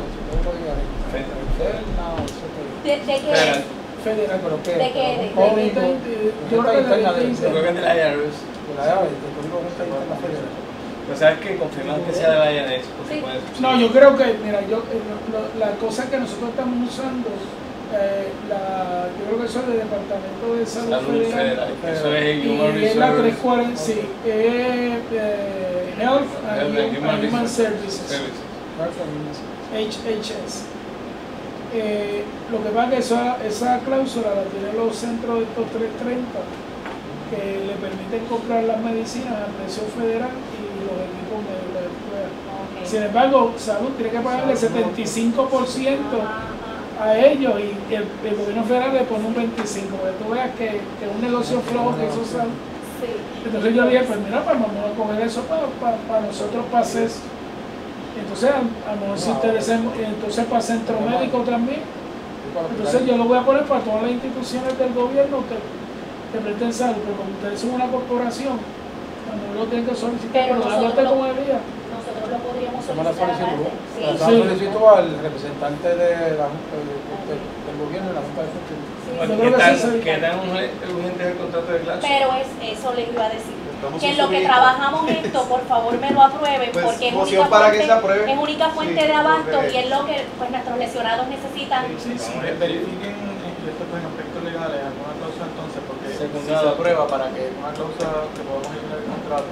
¿De, de qué? Federal. Federal, pero ¿qué? ¿De qué? De, Código. Yo creo que de la Yo creo que es de la I R S. De la I R S, del código de la federal. Pero sabes que confirmar que sea de la I R S. Sí. No, yo creo que, mira, yo, lo, la cosa que nosotros estamos usando, eh, la, yo creo que eso es del Departamento de Salud, Salud Federal. Federal. Eso es Human Resources. Es la trescientos cuarenta, sí, es eh, Health and, and Human, Human Services. Services. H H S. Eh, lo que pasa es que esa, esa cláusula la tienen los centros de estos trescientos treinta que le permiten comprar las medicinas a precio federal y los equipos médicos. Okay. Sin embargo, Salud tiene que pagarle el setenta y cinco por ciento a ellos y el, el gobierno federal le pone un veinticinco por ciento. Para que tú veas que, que es un negocio flojo que eso sale. Sí. Entonces yo dije, pues mira, pues vamos a coger eso para, para, para nosotros, para hacer. Entonces, a, a lo mejor si ustedes, entonces para centro médico también. Entonces yo lo voy a poner para todas las instituciones del gobierno que, que presten salud, pero como ustedes son una corporación, cuando lo tienen que solicitar, pero háblate con el día. Nosotros lo lo podríamos Hacemos la solicitar solicitud. aparte. Sí. La Sí. solicitud al representante de la, del, del, del gobierno de la Junta de Función. Bueno, Yo ¿Qué creo que tan, sí se- qué tan urgente es el contrato de Glaxo? Pero es, eso les iba a decir. Estamos Que en lo que suscritos. trabajamos esto, por favor me lo aprueben, Pues, porque es moción única, para que fuente, se apruebe. es única fuente Sí, de abasto porque- y es lo que pues nuestros lesionados necesitan. Sí, sí, sí, verifiquen eh, esto pues, en aspectos legales, alguna cláusula entonces, porque si Secundado. se aprueba para que una cláusula que podamos eliminar el contrato.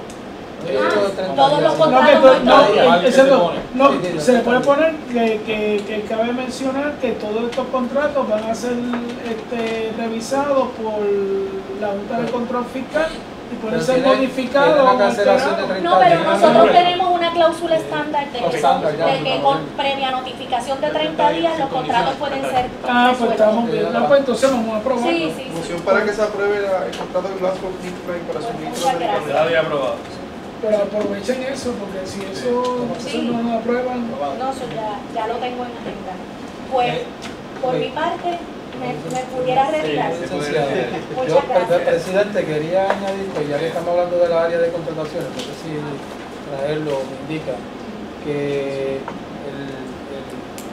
Ah, todos los No, que contratos to- no, no, Igual que exacto. se pone. No, Sí, sí, se le sí. puede poner que, que, que cabe mencionar que todos estos contratos van a ser este, revisados por la Junta de Control Fiscal y pueden Pero ser tiene- modificados tiene o una cancelación de alterados. treinta No, pero días. nosotros tenemos una cláusula estándar de que, Estándar, son- ya, de que no, con no. previa notificación de treinta días los contratos pueden ser Ah, pues estamos resueltos. bien. No, pues entonces vamos a aprobar. Sí, sí, sí. Moción para que se apruebe la- el contrato de Glasgow Clean para suministro Muchas de gracias. Ya había aprobado. Pero aprovechen eso, porque si eso, Sí. eso no nos aprueban. No, eso ya, ya lo tengo en agenda. Pues, por mi parte, me, me pudiera retirar. Licenciado, Muchas yo, gracias. presidente, quería añadir, pues ya que estamos hablando de la área de contrataciones, no sé si traerlo me indica que el, el,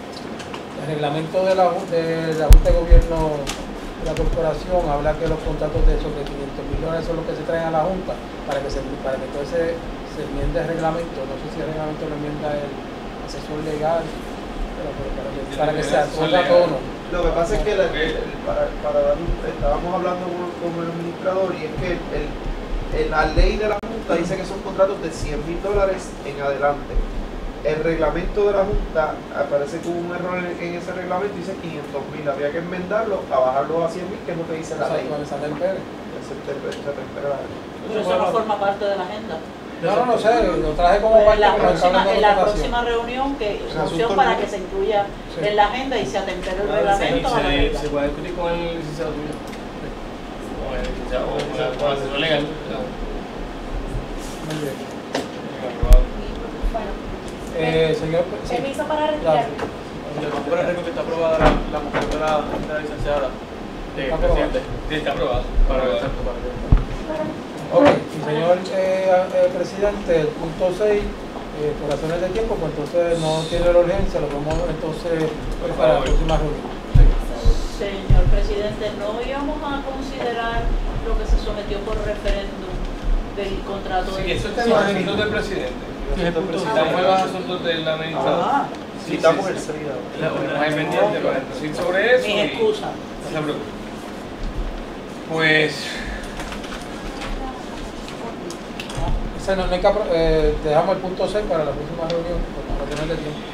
el reglamento de la, de la Junta de Gobierno de la Corporación habla que los contratos de sobre quinientos millones son los que se traen a la Junta para que se, para que entonces se enmiende el reglamento, no sé si el reglamento lo enmienda el asesor legal, pero, pero para, que, para que se acorde a tono. Lo que pasa es que la- el- el- para, para dar un- estábamos hablando con, con el administrador y es que el, el- la ley de la Junta dice que son contratos de cien mil dólares en adelante. El reglamento de la Junta aparece con un error en, en ese reglamento, dice quinientos mil. Habría que enmendarlo a bajarlo a cien mil, que es lo que dice la ley. Exacto, esa ley Pérez. Ese te- ese te espera la ley. Pero eso no forma parte de la agenda. No, no, no sé, lo traje como Pues parte en la como próxima, estaba en la votación. próxima reunión, que En moción asuntos para no- que se incluya Sí. en la agenda y se atempere el Se, reglamento a la se, regla. se puede discutir con el licenciado tuyo. Con el licenciado, con el con el asesor legal. Muy bien. Aprobado. Bueno, Eh, señor, sí. permiso para retirar. Yo por el que está aprobada la, la moción de la, de la licenciada. Eh, Está aprobada. presidente. Sí, está aprobado. Para Aprobado. exacto, para que- Ok, y señor eh, eh, presidente, el punto seis, eh, por razones de tiempo, pues entonces no tiene la urgencia, lo vamos entonces Por para la favor. próxima reunión. Sí. Señor presidente, no íbamos a considerar lo que se sometió por referéndum del contrato Sí, de... eso está en los asuntos del presidente. Estamos en los asuntos del administrador. Ah, Sí, Citamos sí, el sí. seis. La tenemos ahí pendiente para decir sobre eso. mis y- excusas. No se preocupe. Pues, Ese no, no hay que apro- eh, dejamos el punto seis para la próxima reunión, por razones de tiempo.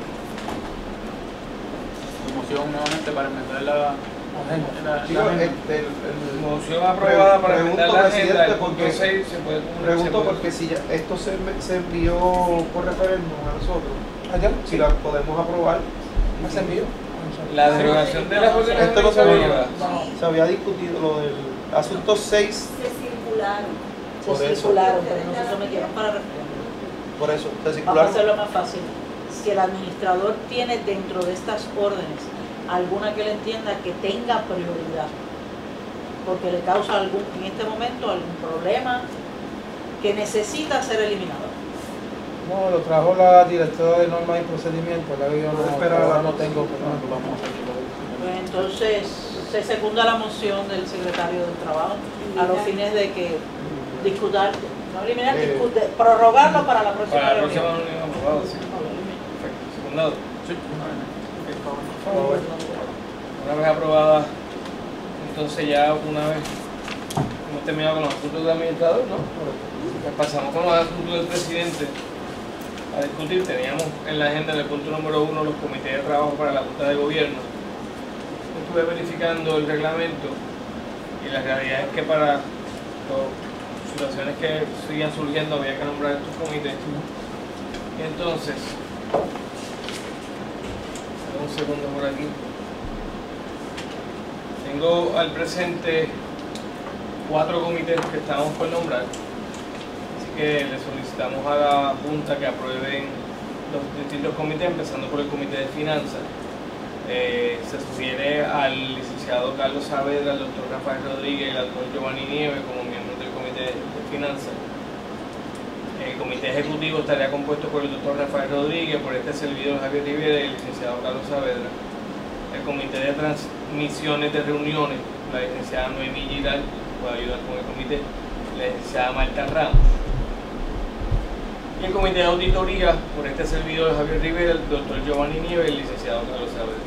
Moción nuevamente para enmendar la, Agenda. la, la Chicos, agenda. este, el, el- moción aprobada para Pregunto, enmendar la agenda. presidente, El punto porque- seis se puede. se Pregunto puede- porque si ya esto se, me- se envió por referéndum a nosotros, ¿Allá? si la podemos aprobar. ¿Se envió? La derogación de las órdenes Esto no se administrativas. había, se había discutido lo del asunto seis, Se circularon. Por Se eso. circularon, pero no se sometieron para referéndum. por eso, se Vamos a circularon. hacerlo más fácil. Si el administrador tiene dentro de estas órdenes alguna que le entienda que tenga prioridad, porque le causa algún, en este momento algún problema que necesita ser eliminado. No, lo trajo la directora de normas y procedimientos, la que yo no, Espera, ahora la- no tengo. pero no. Vamos a hacerlo. Pues entonces se secunda la moción del secretario del Trabajo a los fines de que discutar, no eliminar, Eh, discutir, prorrogarlo para la próxima Para la reunión. próxima reunión aprobado, sí. Perfecto. Secundado. Sí. Por favor. Una vez aprobada, entonces ya una vez hemos terminado con los asuntos del administrador, ¿no? Pues pasamos con los asuntos del presidente a discutir. Teníamos en la agenda, en el punto número uno, los comités de trabajo para la Junta de Gobierno. Estuve verificando el reglamento y la realidad es que para las situaciones que siguen surgiendo había que nombrar estos comités. Y entonces, dame un segundo por aquí. Tengo al presente cuatro comités que estamos por nombrar, así que le solicitamos a la Junta que aprueben los distintos comités, empezando por el Comité de Finanzas. Eh, se sugiere al licenciado Carlos Saavedra, al doctor Rafael Rodríguez y al doctor Giovanni Nieves como miembros del Comité de Finanzas. El comité ejecutivo estaría compuesto por el doctor Rafael Rodríguez, por este servidor Javier Rivera y el licenciado Carlos Saavedra. El comité de transmisiones de reuniones, la licenciada Noemí Giral, puede ayudar con el comité, la licenciada Marta Ramos. Y el comité de auditoría, por este servidor Javier Rivera, el doctor Giovanni Nieves y el licenciado Carlos Saavedra.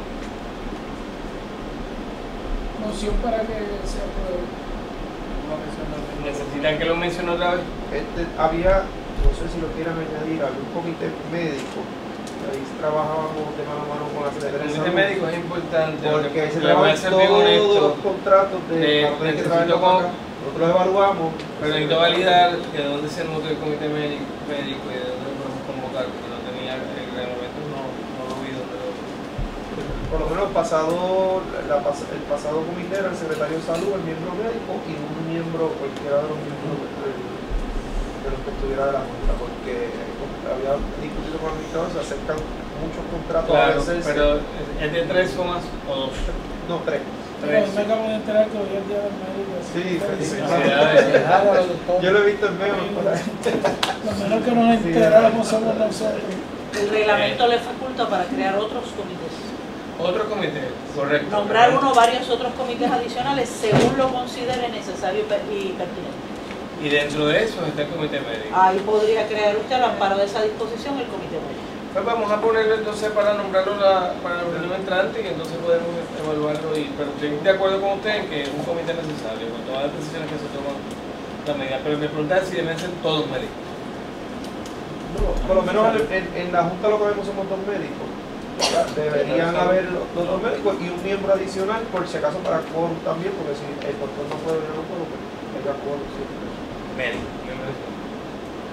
Moción para que se apruebe. ¿Necesitan que lo mencione otra vez? Este, había, no sé si lo quieran añadir, había un comité médico, ahí trabajábamos de mano a mano con la Secretaría de El comité Salud, médico es importante porque se le voy a trabajan ser bien todos honesto. los contratos de, de para tener que necesito traerlo con- para acá. Nosotros evaluamos, Pero necesito validar que de dónde se nutre el comité médico, médico y de dónde lo podemos convocar, porque no tenía el reglamento, no, no lo vi dónde lo... por lo menos el pasado, la, pas- el pasado comité era el secretario de salud, el miembro médico y un miembro, cualquiera de los miembros de, de los que estuviera de la Junta, porque había discutido con el administrador, se acercan muchos contratos a Claro, veces. pero ¿es de tres o más o dos? No, tres. Pero me acabo de enterar que hoy es el día del médico. Sí, felicidades. Yo lo he visto en memes por ahí. Lo menos que nos enteramos somos nosotros. El reglamento le faculta para crear otros comités. Otro comité, correcto. Nombrar uno o varios otros comités adicionales según lo considere necesario y per- y pertinente. Y dentro de eso está el comité médico. Ahí podría crear usted, al amparo de esa disposición, el comité médico. Pues vamos a ponerlo entonces para nombrarlo la, para la reunión entrante y entonces podemos evaluarlo. Y, pero estoy de acuerdo con usted en que es un comité necesario con todas las decisiones que se toman la medida. Pero me preguntan si deben ser todos médicos. No, por lo menos en, en la Junta lo que vemos somos dos médicos. Deberían haber los los dos médicos y un miembro adicional, por si acaso para quórum también, porque si el doctor no puede venir, no puede, pues haya quórum siempre. Médico.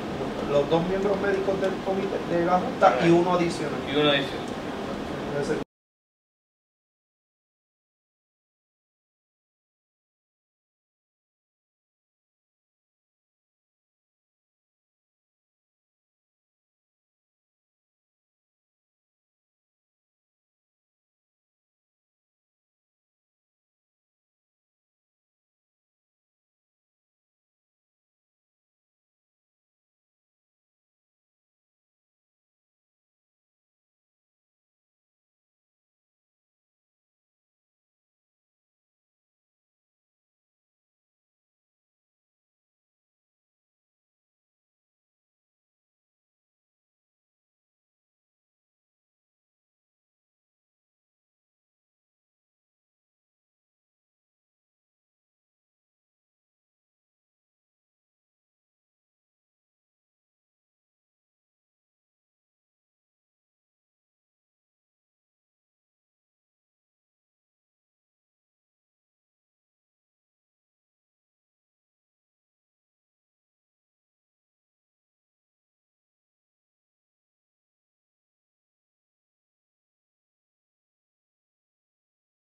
Los dos miembros médicos del comité de la Junta y uno adicional. Y uno adicional.